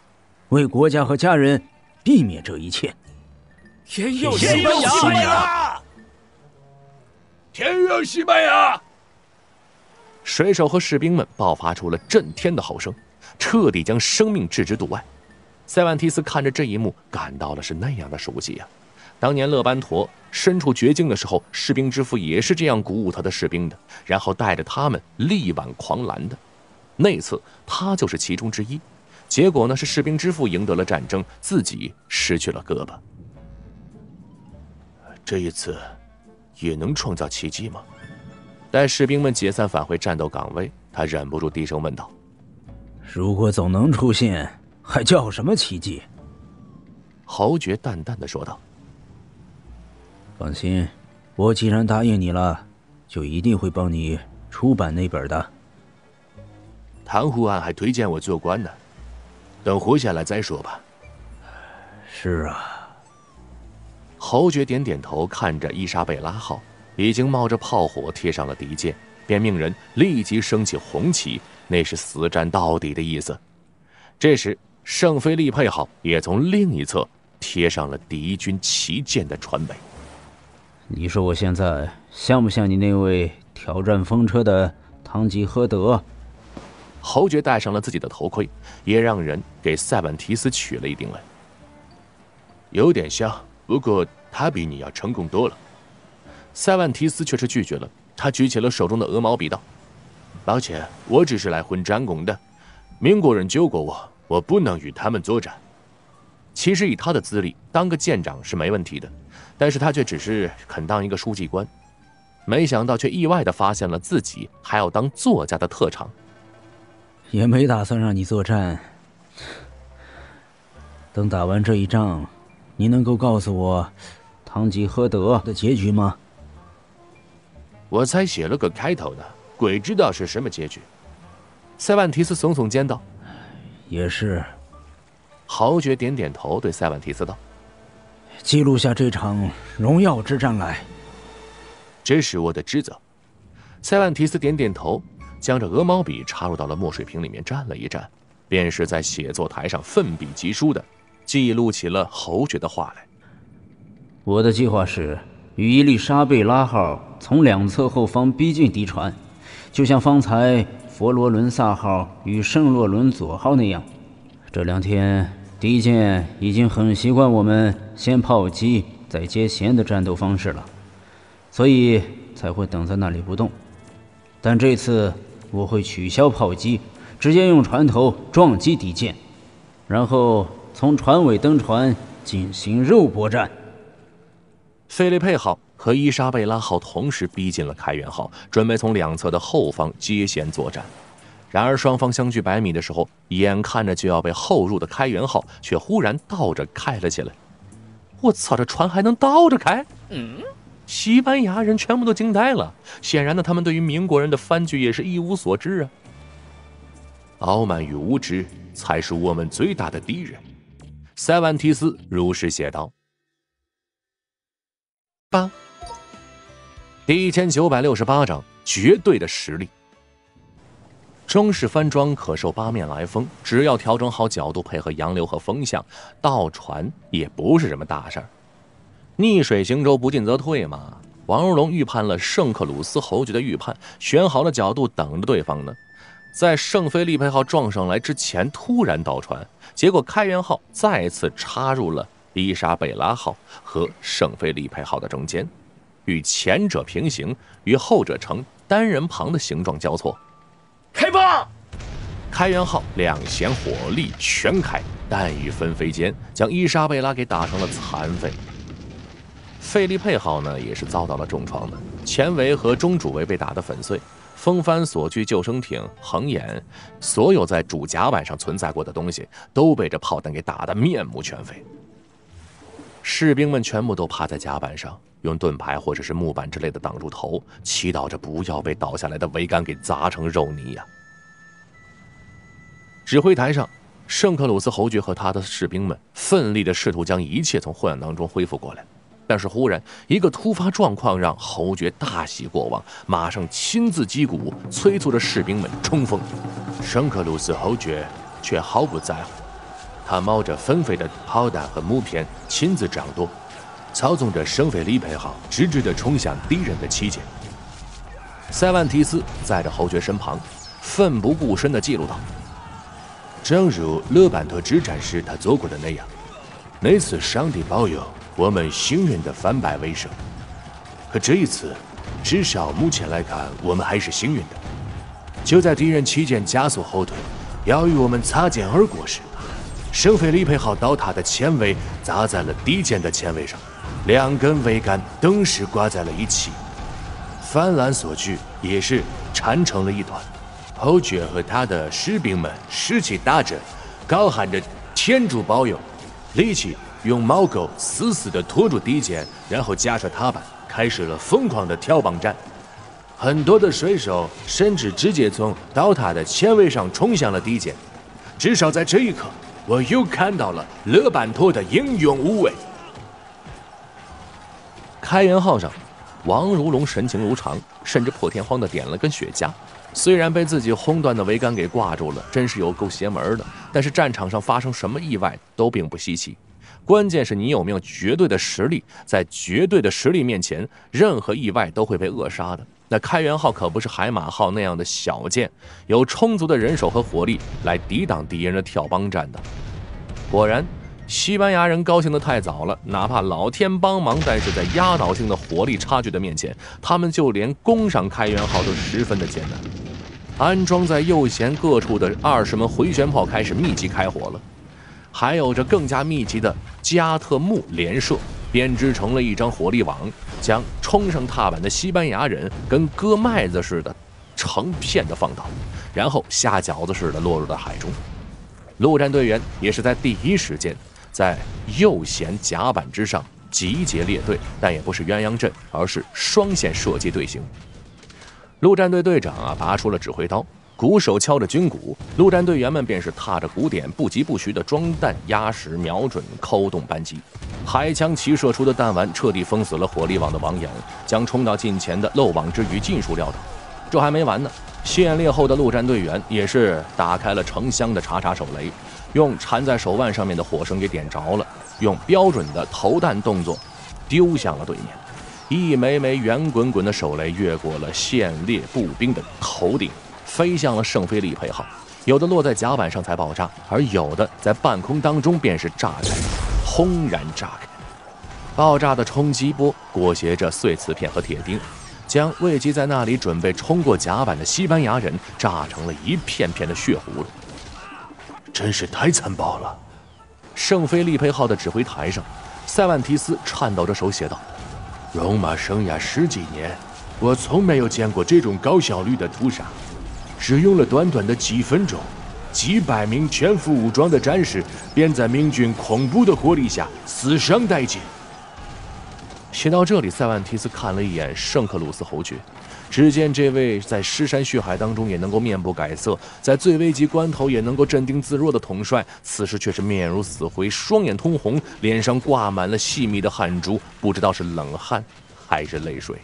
为国家和家人避免这一切。 天佑西班牙！ 天佑西班牙！水手和士兵们爆发出了震天的吼声，彻底将生命置之度外。塞万提斯看着这一幕，感到了是那样的熟悉呀。当年勒班陀身处绝境的时候，士兵之父也是这样鼓舞他的士兵的，然后带着他们力挽狂澜的。那次他就是其中之一，结果呢是士兵之父赢得了战争，自己失去了胳膊。这一次也能创造奇迹吗？待士兵们解散返回战斗岗位，他忍不住低声问道： 如果总能出现，还叫什么奇迹？ 侯爵淡淡的说道： 放心，我既然答应你了，就一定会帮你出版那本的。 唐胡安还推荐我做官呢，等活下来再说吧。 是啊。 侯爵点点头，看着伊莎贝拉号已经冒着炮火贴上了敌舰，便命人立即升起红旗，那是死战到底的意思。这时圣菲利佩号也从另一侧贴上了敌军旗舰的船尾。 你说我现在像不像你那位挑战风车的堂吉诃德？ 侯爵戴上了自己的头盔，也让人给塞万提斯取了一顶来。有点像，不过他比你要成功多了。塞万提斯却是拒绝了，他举起了手中的鹅毛笔道：抱歉，我只是来混战功的，民国人救过我，我不能与他们作战。其实以他的资历，当个舰长是没问题的，但是他却只是肯当一个书记官，没想到却意外地发现了自己还要当作家的特长。 也没打算让你作战，等打完这一仗，你能够告诉我堂吉诃德的结局吗？ 我才写了个开头呢，鬼知道是什么结局。塞万提斯耸耸肩道： 也是。 侯爵点点头，对塞万提斯道： 记录下这场荣耀之战来。 这是我的职责。塞万提斯点点头，将这鹅毛笔插入到了墨水瓶里面蘸了一蘸，便是在写作台上奋笔疾书的记录起了侯爵的话来。 我的计划是与伊丽莎贝拉号从两侧后方逼近敌船，就像方才佛罗伦萨号与圣洛伦佐号那样。这2天敌舰已经很习惯我们先炮击再接舷的战斗方式了，所以才会等在那里不动。但这次我会取消炮击，直接用船头撞击敌舰，然后从船尾登船进行肉搏战。 菲利佩号和伊莎贝拉号同时逼近了开元号，准备从两侧的后方接舷作战。然而双方相距100米的时候，眼看着就要被后入的开元号却忽然倒着开了起来。我操，这船还能倒着开？西班牙人全部都惊呆了。显然呢，他们对于民国人的翻剧也是一无所知啊。傲慢与无知才是我们最大的敌人。塞万提斯如实写道。8第1968章，绝对的实力。中式帆桩可受8面来风，只要调整好角度，配合洋流和风向，倒船也不是什么大事儿。逆水行舟，不进则退嘛。王如龙预判了圣克鲁斯侯爵的预判，选好了角度，等着对方呢。在圣菲利佩号撞上来之前，突然倒船，结果开元号再次插入了伊莎贝拉号和圣菲利佩号的中间，与前者平行，与后者呈单人旁的形状交错。 开炮！ 开元号2舷火力全开，弹雨纷飞间，将伊莎贝拉给打成了残废。费利佩号呢，也是遭到了重创的，前桅和中主桅被打得粉碎，风帆、索具、救生艇、横眼，所有在主甲板上存在过的东西，都被这炮弹给打得面目全非。士兵们全部都趴在甲板上，用盾牌或者是木板之类的挡住头，祈祷着不要被倒下来的桅杆给砸成肉泥呀。指挥台上，圣克鲁斯侯爵和他的士兵们奋力地试图将一切从混乱当中恢复过来，但是忽然一个突发状况让侯爵大喜过望，马上亲自击鼓，催促着士兵们冲锋。圣克鲁斯侯爵却毫不在乎， 他冒着纷飞的炮弹和木片，亲自掌舵，操纵着圣菲利佩号直直地冲向敌人的旗舰。塞万提斯在这侯爵身旁，奋不顾身地记录道：“正如勒班托之战时他做过的那样，那次上帝保佑我们幸运地反败为胜。可这一次，至少目前来看，我们还是幸运的。就在敌人旗舰加速后退，要与我们擦肩而过时，圣菲利佩号倒塌的前尾砸在了敌舰的前尾上，2根桅杆同时挂在了一起，帆缆索具也是缠成了一团。侯爵和他的士兵们士气大振，高喊着天主保佑，立即用锚钩死死地拖住敌舰，然后架设踏板，开始了疯狂的跳棒战。很多的水手甚至直接从倒塌的前尾上冲向了敌舰。至少在这一刻，我又看到了勒班托的英勇无畏。开元号上，王如龙神情如常，甚至破天荒地点了根雪茄。虽然被自己轰断的桅杆给挂住了，真是有够邪门的，但是战场上发生什么意外都并不稀奇。关键是你有没有绝对的实力，在绝对的实力面前，任何意外都会被扼杀的。那开元号可不是海马号那样的小舰，有充足的人手和火力来抵挡敌人的跳帮战的。果然，西班牙人高兴得太早了，哪怕老天帮忙，但是在压倒性的火力差距的面前，他们就连攻上开元号都十分的艰难。安装在右舷各处的20门回旋炮开始密集开火了，还有着更加密集的加特木连射，编织成了一张火力网，将冲上踏板的西班牙人跟割麦子似的成片的放倒，然后下饺子似的落入了海中。陆战队员也是在第一时间在右舷甲板之上集结列队，但也不是鸳鸯阵，而是双线射击队形。陆战队队长拔出了指挥刀，鼓手敲着军鼓，陆战队员们便是踏着鼓点，不疾不徐地装弹、压实、瞄准、扣动扳机。海枪齐射出的弹丸彻底封死了火力网的网眼，将冲到近前的漏网之鱼尽数撂倒。这还没完呢，陷列后的陆战队员也是打开了成箱的查查手雷，用缠在手腕上面的火绳给点着了，用标准的投弹动作丢向了对面。一枚枚圆滚滚的手雷越过了陷列步兵的头顶，飞向了圣菲利佩号，有的落在甲板上才爆炸，而有的在半空当中便是炸开，轰然炸开。爆炸的冲击波裹挟着碎瓷片和铁钉，将位基在那里准备冲过甲板的西班牙人炸成了一片片的血葫芦。真是太残暴了！圣菲利佩号的指挥台上，塞万提斯颤抖着手写道：“戎马生涯10几年，我从没有见过这种高效率的屠杀。只用了短短的几分钟，几百名全副武装的战士便在明军恐怖的火力下死伤殆尽。”写到这里，塞万提斯看了一眼圣克鲁斯侯爵，只见这位在尸山血海当中也能够面不改色，在最危急关头也能够镇定自若的统帅，此时却是面如死灰，双眼通红，脸上挂满了细密的汗珠，不知道是冷汗还是泪水。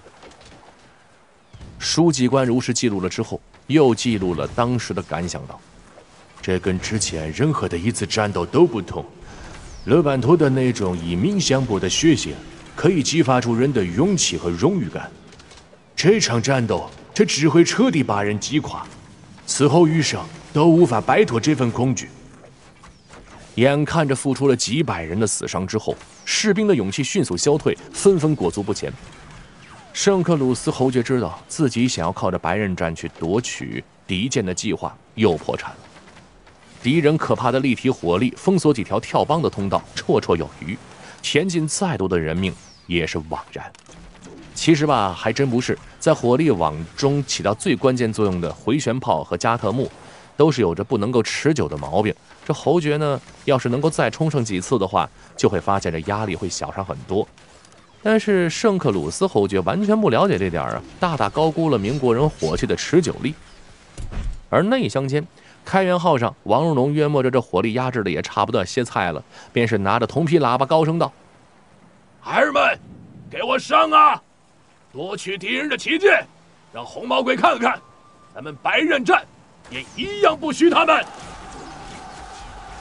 书记官如实记录了之后，又记录了当时的感想道：“这跟之前任何的一次战斗都不同。勒班托的那种以命相搏的血性，可以激发出人的勇气和荣誉感。这场战斗，这只会彻底把人击垮，此后余生都无法摆脱这份恐惧。”眼看着付出了几百人的死伤之后，士兵的勇气迅速消退，纷纷裹足不前。圣克鲁斯侯爵知道自己想要靠着白刃战去夺取敌舰的计划又破产了。敌人可怕的立体火力封锁几条跳帮的通道绰绰有余，前进再多的人命也是枉然。其实吧，还真不是，在火力网中起到最关键作用的回旋炮和加特木都是有着不能够持久的毛病。这侯爵呢，要是能够再冲上几次的话，就会发现这压力会小上很多。但是圣克鲁斯侯爵完全不了解这点大大高估了民国人火器的持久力。而内相间，开元号上王如龙约摸着这火力压制的也差不多歇菜了，便是拿着铜皮喇叭高声道：“ 孩儿们，给我上啊！夺取敌人的旗舰，让红毛鬼看看，咱们白刃战也一样不许他们！”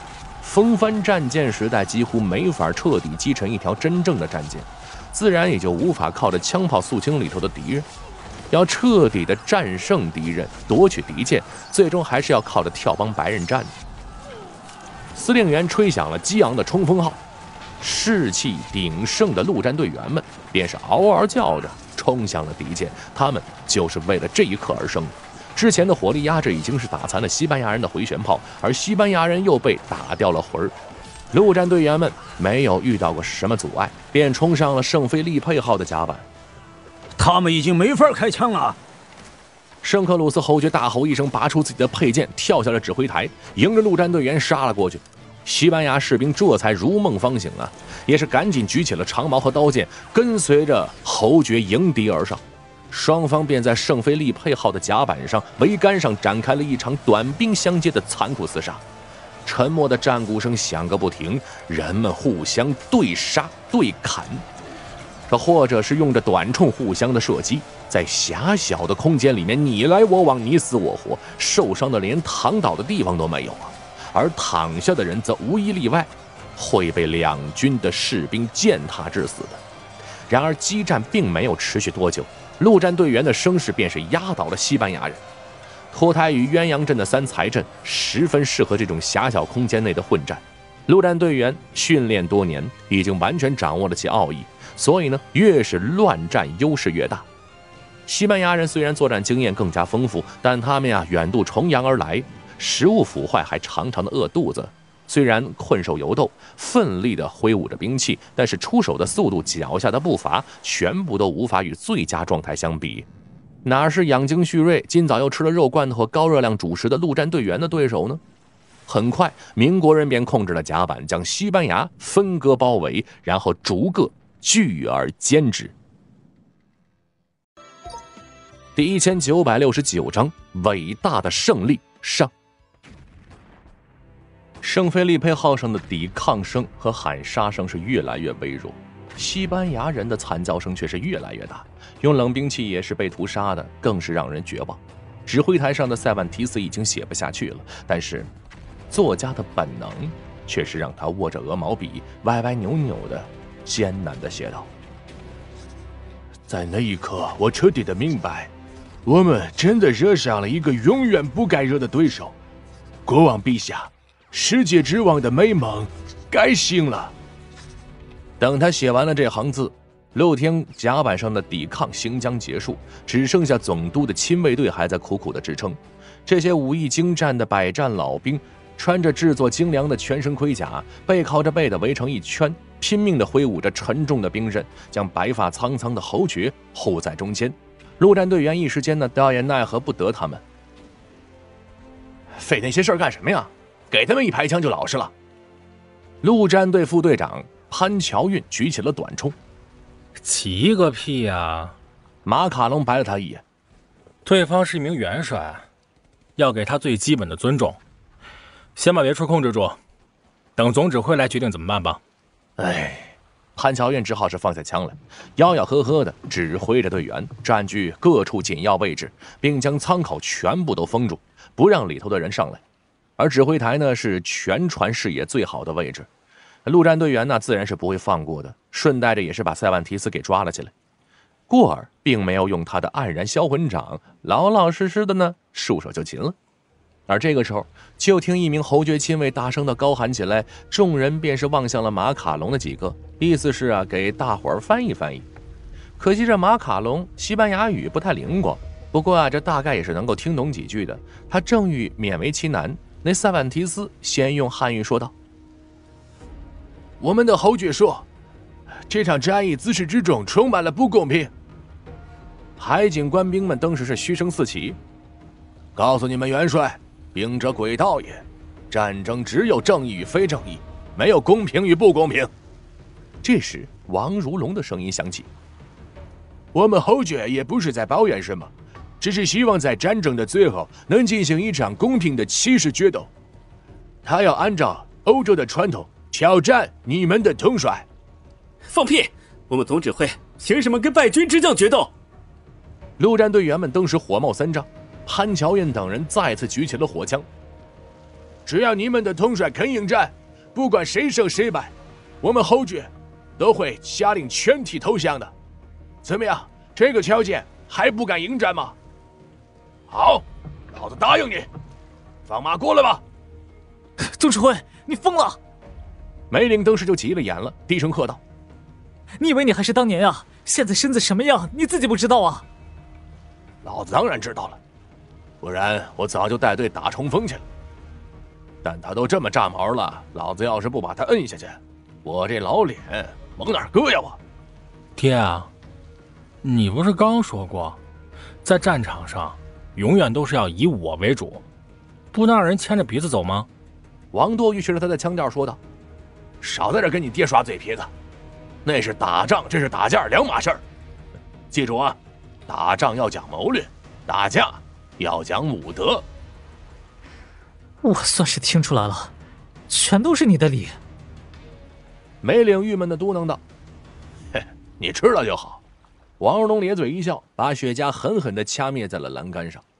风帆战舰时代几乎没法彻底击沉一条真正的战舰，自然也就无法靠着枪炮肃清里头的敌人。要彻底的战胜敌人，夺取敌舰，最终还是要靠着跳帮白刃战的。司令员吹响了激昂的冲锋号，士气鼎盛的陆战队员们便是嗷嗷叫着冲向了敌舰，他们就是为了这一刻而生的。之前的火力压制已经是打残了西班牙人的回旋炮，而西班牙人又被打掉了魂儿。陆战队员们没有遇到过什么阻碍，便冲上了圣菲利佩号的甲板。 他们已经没法开枪了。 圣克鲁斯侯爵大吼一声，拔出自己的佩剑，跳下了指挥台，迎着陆战队员杀了过去。西班牙士兵这才如梦方醒啊，也是赶紧举起了长矛和刀剑，跟随着侯爵迎敌而上。双方便在圣菲利佩号的甲板上、桅杆上展开了一场短兵相接的残酷厮杀。沉默的战鼓声响个不停，人们互相对杀对砍，或者是用着短铳互相的射击，在狭小的空间里面你来我往，你死我活，受伤的连躺倒的地方都没有啊！而躺下的人则无一例外会被两军的士兵践踏致死的。然而激战并没有持续多久，陆战队员的声势便是压倒了西班牙人。脱胎于鸳鸯阵的三才阵十分适合这种狭小空间内的混战。陆战队员训练多年，已经完全掌握了其奥义，所以呢，越是乱战优势越大。西班牙人虽然作战经验更加丰富，但他们远渡重洋而来，食物腐坏，还常常的饿肚子。虽然困兽犹斗，奋力的挥舞着兵器，但是出手的速度、脚下的步伐，全部都无法与最佳状态相比。哪是养精蓄锐，今早又吃了肉罐头和高热量主食的陆战队员的对手呢？很快，民国人便控制了甲板，将西班牙分割包围，然后逐个拒而歼之。第1969章，伟大的胜利上。圣菲利佩号上的抵抗声和喊杀声是越来越微弱，西班牙人的惨叫声却是越来越大，用冷兵器也是被屠杀的，更是让人绝望。指挥台上的塞万提斯已经写不下去了，但是作家的本能却是让他握着鹅毛笔，歪歪扭扭的艰难的写道： 在那一刻，我彻底的明白，我们真的惹上了一个永远不该惹的对手。国王陛下，世界之王的美梦该醒了。 等他写完了这行字，陆厅甲板上的抵抗行将结束，只剩下总督的亲卫队还在苦苦的支撑。这些武艺精湛的百战老兵，穿着制作精良的全身盔甲，背靠着背的围成一圈，拼命地挥舞着沉重的兵刃，将白发苍苍的侯爵护在中间。陆战队员一时间呢，倒也奈何不得他们。费那些事儿干什么呀？给他们一排枪就老实了。陆战队副队长潘乔运举起了短铳。 急个屁呀！ 马卡龙白了他一眼。 对方是一名元帅，要给他最基本的尊重。先把别处控制住，等总指挥来决定怎么办吧。 潘乔运只好是放下枪来，吆吆喝喝的指挥着队员占据各处紧要位置，并将舱口全部都封住，不让里头的人上来。而指挥台呢，是全船视野最好的位置。陆战队员呢，自然是不会放过的，顺带着也是把塞万提斯给抓了起来。过尔并没有用他的黯然销魂掌，老老实实的呢束手就擒了。而这个时候，就听一名侯爵亲卫大声的高喊起来，众人便是望向了马卡龙的几个，意思是给大伙儿翻译翻译。可惜这马卡龙西班牙语不太灵光，不过这大概也是能够听懂几句的。他正欲勉为其难，那塞万提斯先用汉语说道： 我们的侯爵说，这场战役自始至终充满了不公平。 海警官兵们当时是嘘声四起。告诉你们元帅，兵者诡道也，战争只有正义与非正义，没有公平与不公平。这时王如龙的声音响起： 我们侯爵也不是在抱怨什么，只是希望在战争的最后能进行一场公平的骑士决斗。他要按照欧洲的传统挑战你们的统帅。 放屁！我们总指挥凭什么跟败军之将决斗？ 陆战队员们当时火冒三丈，潘乔运等人再次举起了火枪。 只要你们的统帅肯应战， 不管谁胜谁败，我们侯爵都会下令全体投降的。怎么样？这个条件还不敢应战吗？好，老子答应你，放马过来吧！ 宗指挥，你疯了！ 梅岭当时就急了眼了，低声喝道：“ 你以为你还是当年啊？现在身子什么样，你自己不知道啊？” 老子当然知道了，不然我早就带队打冲锋去了。但他都这么炸毛了，老子要是不把他摁下去，我这老脸往哪儿搁呀？我爹啊，你不是刚说过，在战场上永远都是要以我为主，不能让人牵着鼻子走吗？ 王多玉学着他的腔调说道：“ 少在这跟你爹耍嘴皮子，那是打仗，这是打架，两码事儿。记住啊，打仗要讲谋略，打架要讲武德。” 我算是听出来了，全都是你的理。 梅岭郁闷地嘟囔道：“ 嘿，你知道就好。” 王如龙咧嘴一笑，把雪茄狠狠地掐灭在了栏杆上。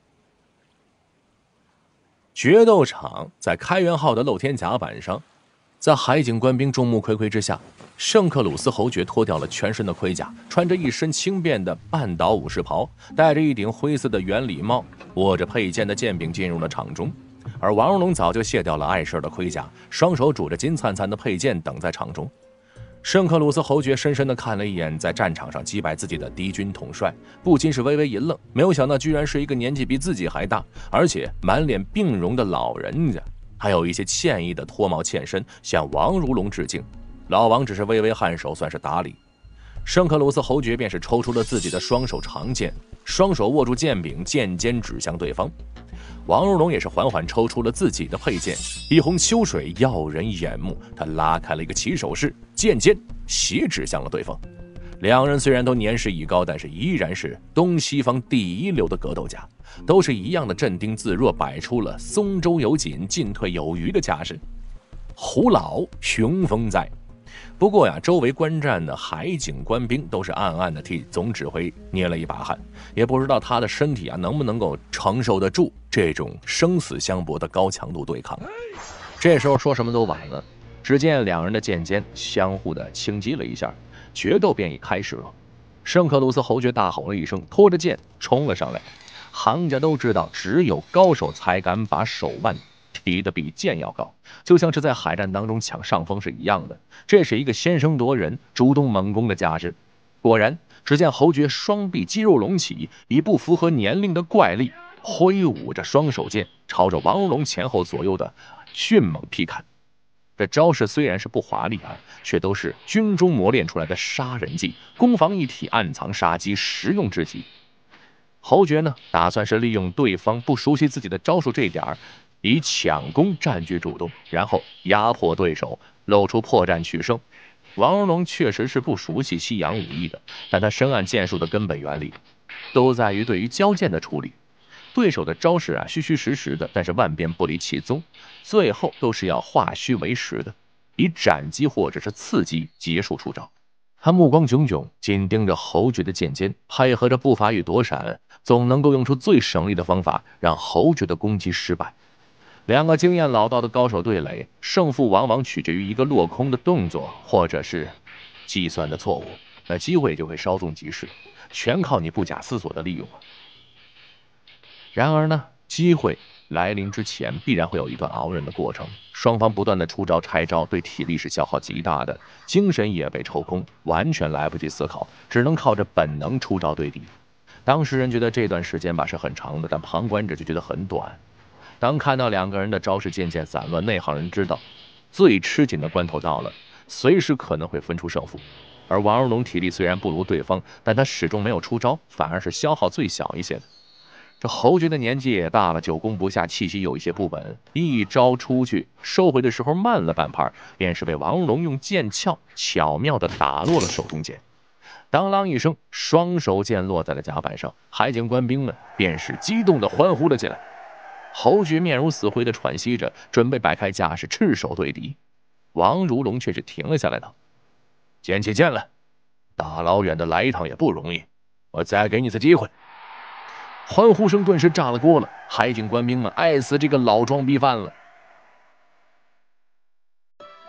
决斗场在开元号的露天甲板上，在海警官兵众目睽睽之下，圣克鲁斯侯爵脱掉了全身的盔甲，穿着一身轻便的半岛武士袍，戴着一顶灰色的圆礼帽，握着佩剑的剑柄进入了场中。而王如龙早就卸掉了碍事的盔甲，双手拄着金灿灿的佩剑等在场中。圣克鲁斯侯爵深深地看了一眼在战场上击败自己的敌军统帅，不禁是微微一愣，没有想到居然是一个年纪比自己还大，而且满脸病容的老人家，还有一些歉意的脱帽欠身向王如龙致敬。老王只是微微颔首，算是打理。圣克鲁斯侯爵便是抽出了自己的双手长剑，双手握住剑柄，剑尖指向对方。王如龙也是缓缓抽出了自己的佩剑，一泓秋水耀人眼目，他拉开了一个起手式，剑尖斜指向了对方。两人虽然都年事已高，但是依然是东西方第一流的格斗家，都是一样的镇定自若，摆出了松周有紧，进退有余的架势。胡老雄风在。不过呀，周围观战的海警官兵都是暗暗的替总指挥捏了一把汗，也不知道他的身体啊能不能够承受得住这种生死相搏的高强度对抗。这时候说什么都晚了，只见两人的剑尖相互的轻击了一下，决斗便已开始了。圣克鲁斯侯爵大吼了一声，拖着剑冲了上来。行家都知道，只有高手才敢把手腕提得比剑要高，就像是在海战当中抢上风是一样的。这是一个先声夺人、主动猛攻的架势。果然，只见侯爵双臂肌肉隆起，以不符合年龄的怪力挥舞着双手剑，朝着王如龙前后左右的迅猛劈砍。这招式虽然是不华丽啊，却都是军中磨练出来的杀人技，攻防一体，暗藏杀机，实用之极。侯爵呢，打算是利用对方不熟悉自己的招数这一点，以抢攻占据主动，然后压迫对手，露出破绽取胜。王如龙确实是不熟悉西洋武艺的，但他深谙剑术的根本原理，都在于对于交剑的处理。对手的招式啊，虚虚实实的，但是万变不离其宗，最后都是要化虚为实的，以斩击或者是刺激结束出招。他目光炯炯，紧盯着侯爵的剑尖，配合着步伐与躲闪，总能够用出最省力的方法，让侯爵的攻击失败。两个经验老道的高手对垒，胜负往往取决于一个落空的动作，或者是计算的错误，那机会就会稍纵即逝，全靠你不假思索的利用啊。然而呢，机会来临之前必然会有一段熬人的过程，双方不断的出招拆招，对体力是消耗极大的，精神也被抽空，完全来不及思考，只能靠着本能出招对敌。当事人觉得这段时间吧是很长的，但旁观者就觉得很短。当看到两个人的招式渐渐散乱，内行人知道最吃紧的关头到了，随时可能会分出胜负。而王如龙体力虽然不如对方，但他始终没有出招，反而是消耗最小一些的。这侯爵的年纪也大了，久攻不下，气息有一些不稳，一招出去收回的时候慢了半拍，便是被王如龙用剑鞘巧妙地打落了手中剑。当啷一声，双手剑落在了甲板上，海警官兵们便是激动地欢呼了起来。侯爵面如死灰地喘息着，准备摆开架势赤手对敌。王如龙却是停了下来道：“捡起剑来，大老远的来一趟也不容易，我再给你次机会。”欢呼声顿时炸了锅了，海警官兵们爱死这个老装逼犯了。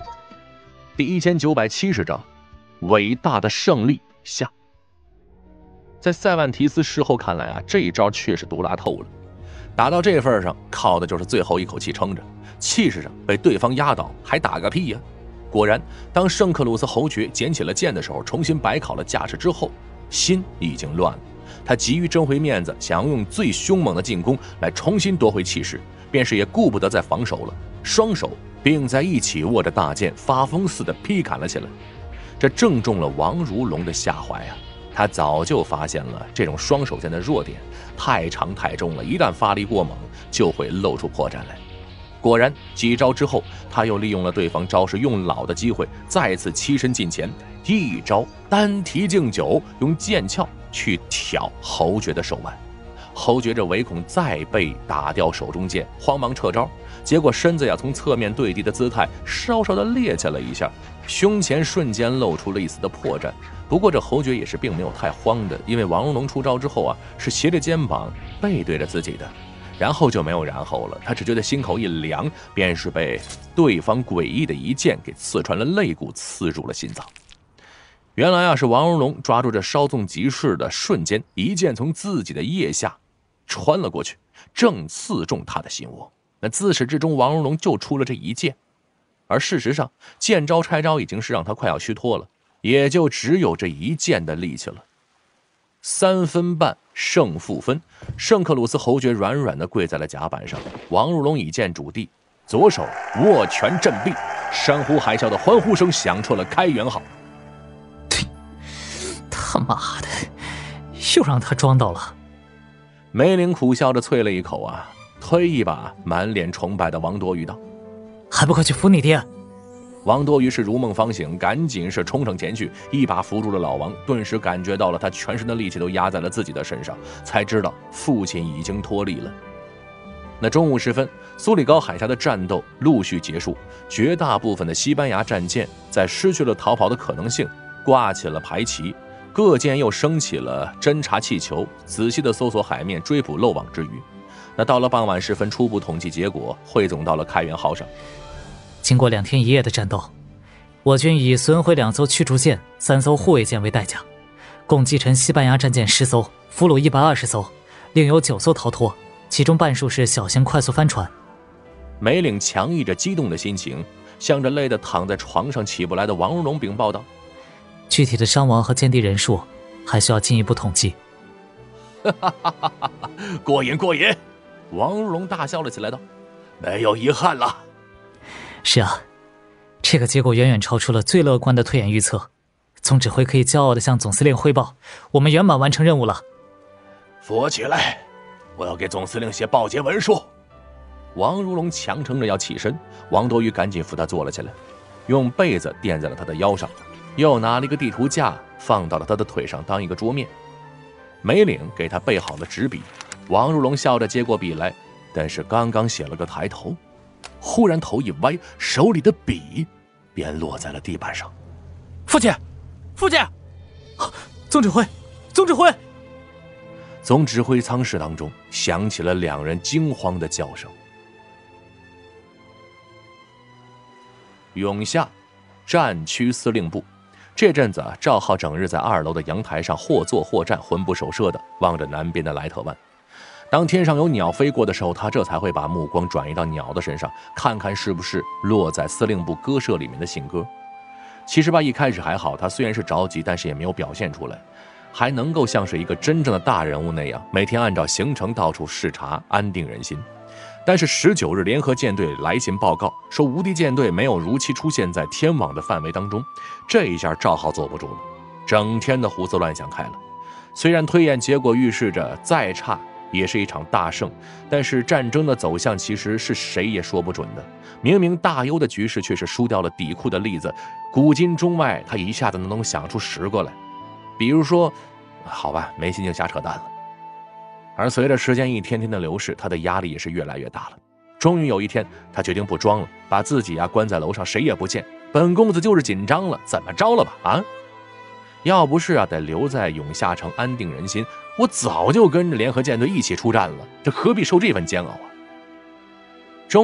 第1970章，伟大的胜利下。在塞万提斯事后看来啊，这一招确实毒辣透了。打到这份上，靠的就是最后一口气撑着，气势上被对方压倒，还打个屁呀！果然，当圣克鲁斯侯爵捡起了剑的时候，重新摆好了架势之后，心已经乱了。他急于争回面子，想要用最凶猛的进攻来重新夺回气势，便是也顾不得再防守了，双手并在一起握着大剑，发疯似的劈砍了起来。这正中了王如龙的下怀啊！他早就发现了这种双手剑的弱点，太长太重了，一旦发力过猛，就会露出破绽来。果然，几招之后，他又利用了对方招式用老的机会，再次欺身近前，一招单提敬酒，用剑鞘去挑侯爵的手腕。侯爵这唯恐再被打掉手中剑，慌忙撤招，结果身子呀从侧面对敌的姿态稍稍的趔趄了一下，胸前瞬间露出了一丝的破绽。不过这侯爵也是并没有太慌的，因为王如龙出招之后啊，是斜着肩膀背对着自己的，然后就没有然后了。他只觉得心口一凉，便是被对方诡异的一剑给刺穿了肋骨，刺入了心脏。原来啊，是王如龙抓住这稍纵即逝的瞬间，一剑从自己的腋下穿了过去，正刺中他的心窝。那自始至终，王如龙就出了这一剑，而事实上，见招拆招已经是让他快要虚脱了，也就只有这一剑的力气了。3分半胜负分，圣克鲁斯侯爵软软地跪在了甲板上，王如龙以剑主地，左手握拳振臂，山呼海啸的欢呼声响彻了开元号。 他妈的，又让他装到了。 梅林苦笑着啐了一口啊，推一把满脸崇拜的王多鱼道：“ 还不快去扶你爹！” 王多鱼是如梦方醒，赶紧是冲上前去，一把扶住了老王，顿时感觉到了他全身的力气都压在了自己的身上，才知道父亲已经脱力了。那中午时分，苏里高海峡的战斗陆续结束，绝大部分的西班牙战舰在失去了逃跑的可能性，挂起了排旗。各舰又升起了侦察气球，仔细地搜索海面，追捕漏网之鱼。那到了傍晚时分，初步统计结果汇总到了开元号上。 经过2天1夜的战斗，我军以损毁2艘驱逐舰、3艘护卫舰为代价，共击沉西班牙战舰10艘，俘虏120艘，另有9艘逃脱，其中半数是小型快速帆船。 梅岭强抑着激动的心情，向着累得躺在床上起不来的王如龙禀报道：“ 具体的伤亡和歼敌人数还需要进一步统计。” 过瘾过瘾！ 王如龙大笑了起来道：“ 没有遗憾了。” 是啊，这个结果远远超出了最乐观的推演预测。总指挥可以骄傲地向总司令汇报，我们圆满完成任务了。 扶起来，我要给总司令写报捷文书。 王如龙强撑着要起身，王多鱼赶紧扶他坐了起来，用被子垫在了他的腰上，又拿了一个地图架放到了他的腿上当一个桌面。梅岭给他备好了纸笔，王如龙笑着接过笔来，但是刚刚写了个抬头，忽然头一歪，手里的笔便落在了地板上。 父亲，父亲！ 总指挥，总指挥！ 总指挥舱室当中响起了2人惊慌的叫声。永夏战区司令部，这阵子赵浩整日在2楼的阳台上或坐或站，魂不守舍的望着南边的莱特湾。当天上有鸟飞过的时候，他这才会把目光转移到鸟的身上，看看是不是落在司令部鸽舍里面的信鸽。其实吧，一开始还好，他虽然是着急，但是也没有表现出来，还能够像是一个真正的大人物那样，每天按照行程到处视察，安定人心。但是19日联合舰队来信报告说，无敌舰队没有如期出现在天网的范围当中，这一下赵浩坐不住了，整天的胡思乱想开了。虽然推演结果预示着再差也是一场大胜，但是战争的走向其实是谁也说不准的。明明大优的局势，却是输掉了底库的例子，古今中外他一下子能想出10个来。比如说，好吧，没心情瞎扯淡了。而随着时间一天天的流逝，他的压力也是越来越大了。终于有一天，他决定不装了，把自己关在楼上，谁也不见。本公子就是紧张了，怎么着了吧？啊！要不是得留在永夏城安定人心，我早就跟着联合舰队一起出战了，这何必受这份煎熬啊？终于，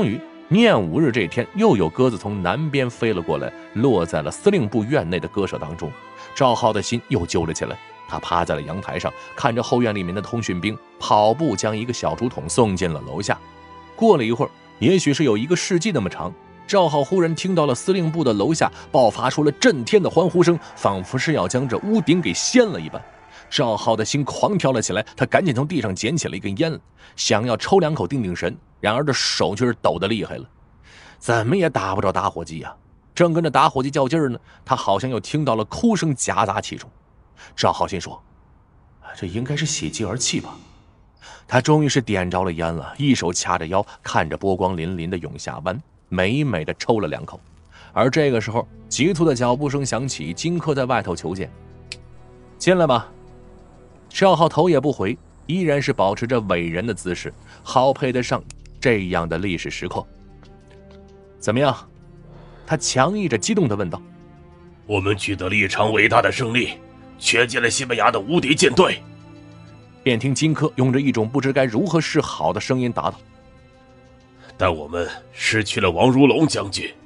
念5日这天，又有鸽子从南边飞了过来，落在了司令部院内的鸽舍当中。赵浩的心又揪了起来，他趴在了阳台上，看着后院里面的通讯兵跑步将一个小竹筒送进了楼下。过了一会儿，也许是有1个世纪那么长，赵浩忽然听到了司令部的楼下爆发出了震天的欢呼声，仿佛是要将这屋顶给掀了一般。赵浩的心狂跳了起来，他赶紧从地上捡起了一根烟，想要抽2口定定神，然而这手却是抖得厉害了，怎么也打不着打火机啊！正跟着打火机较劲儿呢，他好像又听到了哭声夹杂其中。赵浩心说，这应该是喜极而泣吧。他终于是点着了烟了，一手掐着腰，看着波光粼粼的涌下湾，美美的抽了2口。而这个时候，急促的脚步声响起，荆轲在外头求见。进来吧。赵浩头也不回，依然是保持着伟人的姿势，好配得上这样的历史时刻。怎么样？他强毅着激动地问道。 我们取得了一场伟大的胜利，全歼了西班牙的无敌舰队。 便听荆轲用着一种不知该如何是好的声音答道： 但我们失去了王如龙将军。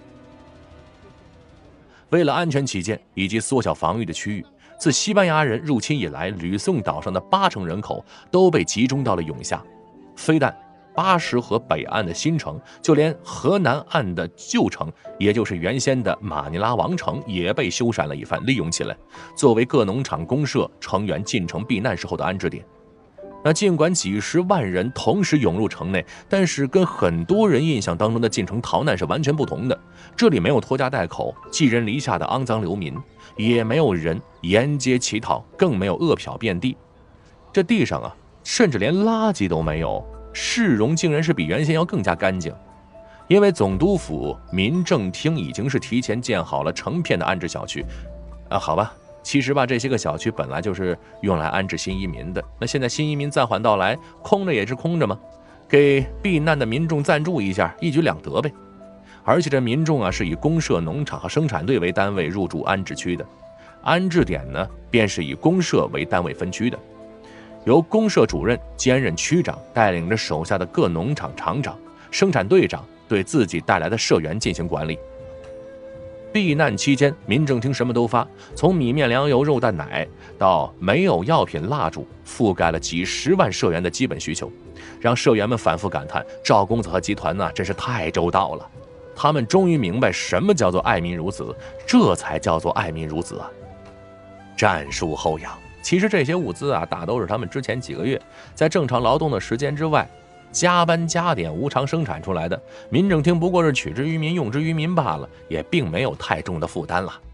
为了安全起见，以及缩小防御的区域，自西班牙人入侵以来，吕宋岛上的80%人口都被集中到了永夏。非但巴什河北岸的新城，就连河南岸的旧城，也就是原先的马尼拉王城，也被修缮了一番，利用起来，作为各农场公社成员进城避难时候的安置点。那尽管几十万人同时涌入城内，但是跟很多人印象当中的进城逃难是完全不同的。这里没有拖家带口、寄人篱下的肮脏流民，也没有人沿街乞讨，更没有饿殍遍地。这地上啊，甚至连垃圾都没有，市容竟然是比原先要更加干净。因为总督府民政厅已经是提前建好了成片的安置小区。好吧，其实吧，这些个小区本来就是用来安置新移民的。那现在新移民暂缓到来，空着也是空着嘛，给避难的民众暂住一下，一举两得呗。而且这民众啊，是以公社、农场和生产队为单位入驻安置区的，安置点呢，便是以公社为单位分区的，由公社主任兼任区长，带领着手下的各农场场长、生产队长对自己带来的社员进行管理。避难期间，民政厅什么都发，从米面粮油肉蛋奶到煤油药品蜡烛，覆盖了几十万社员的基本需求，让社员们反复感叹赵公子和集团呢，真是太周到了。他们终于明白什么叫做爱民如子，这才叫做爱民如子啊！战术后养，其实这些物资啊，大都是他们之前几个月在正常劳动的时间之外，加班加点无偿生产出来的。民政厅不过是取之于民，用之于民罢了，也并没有太重的负担了。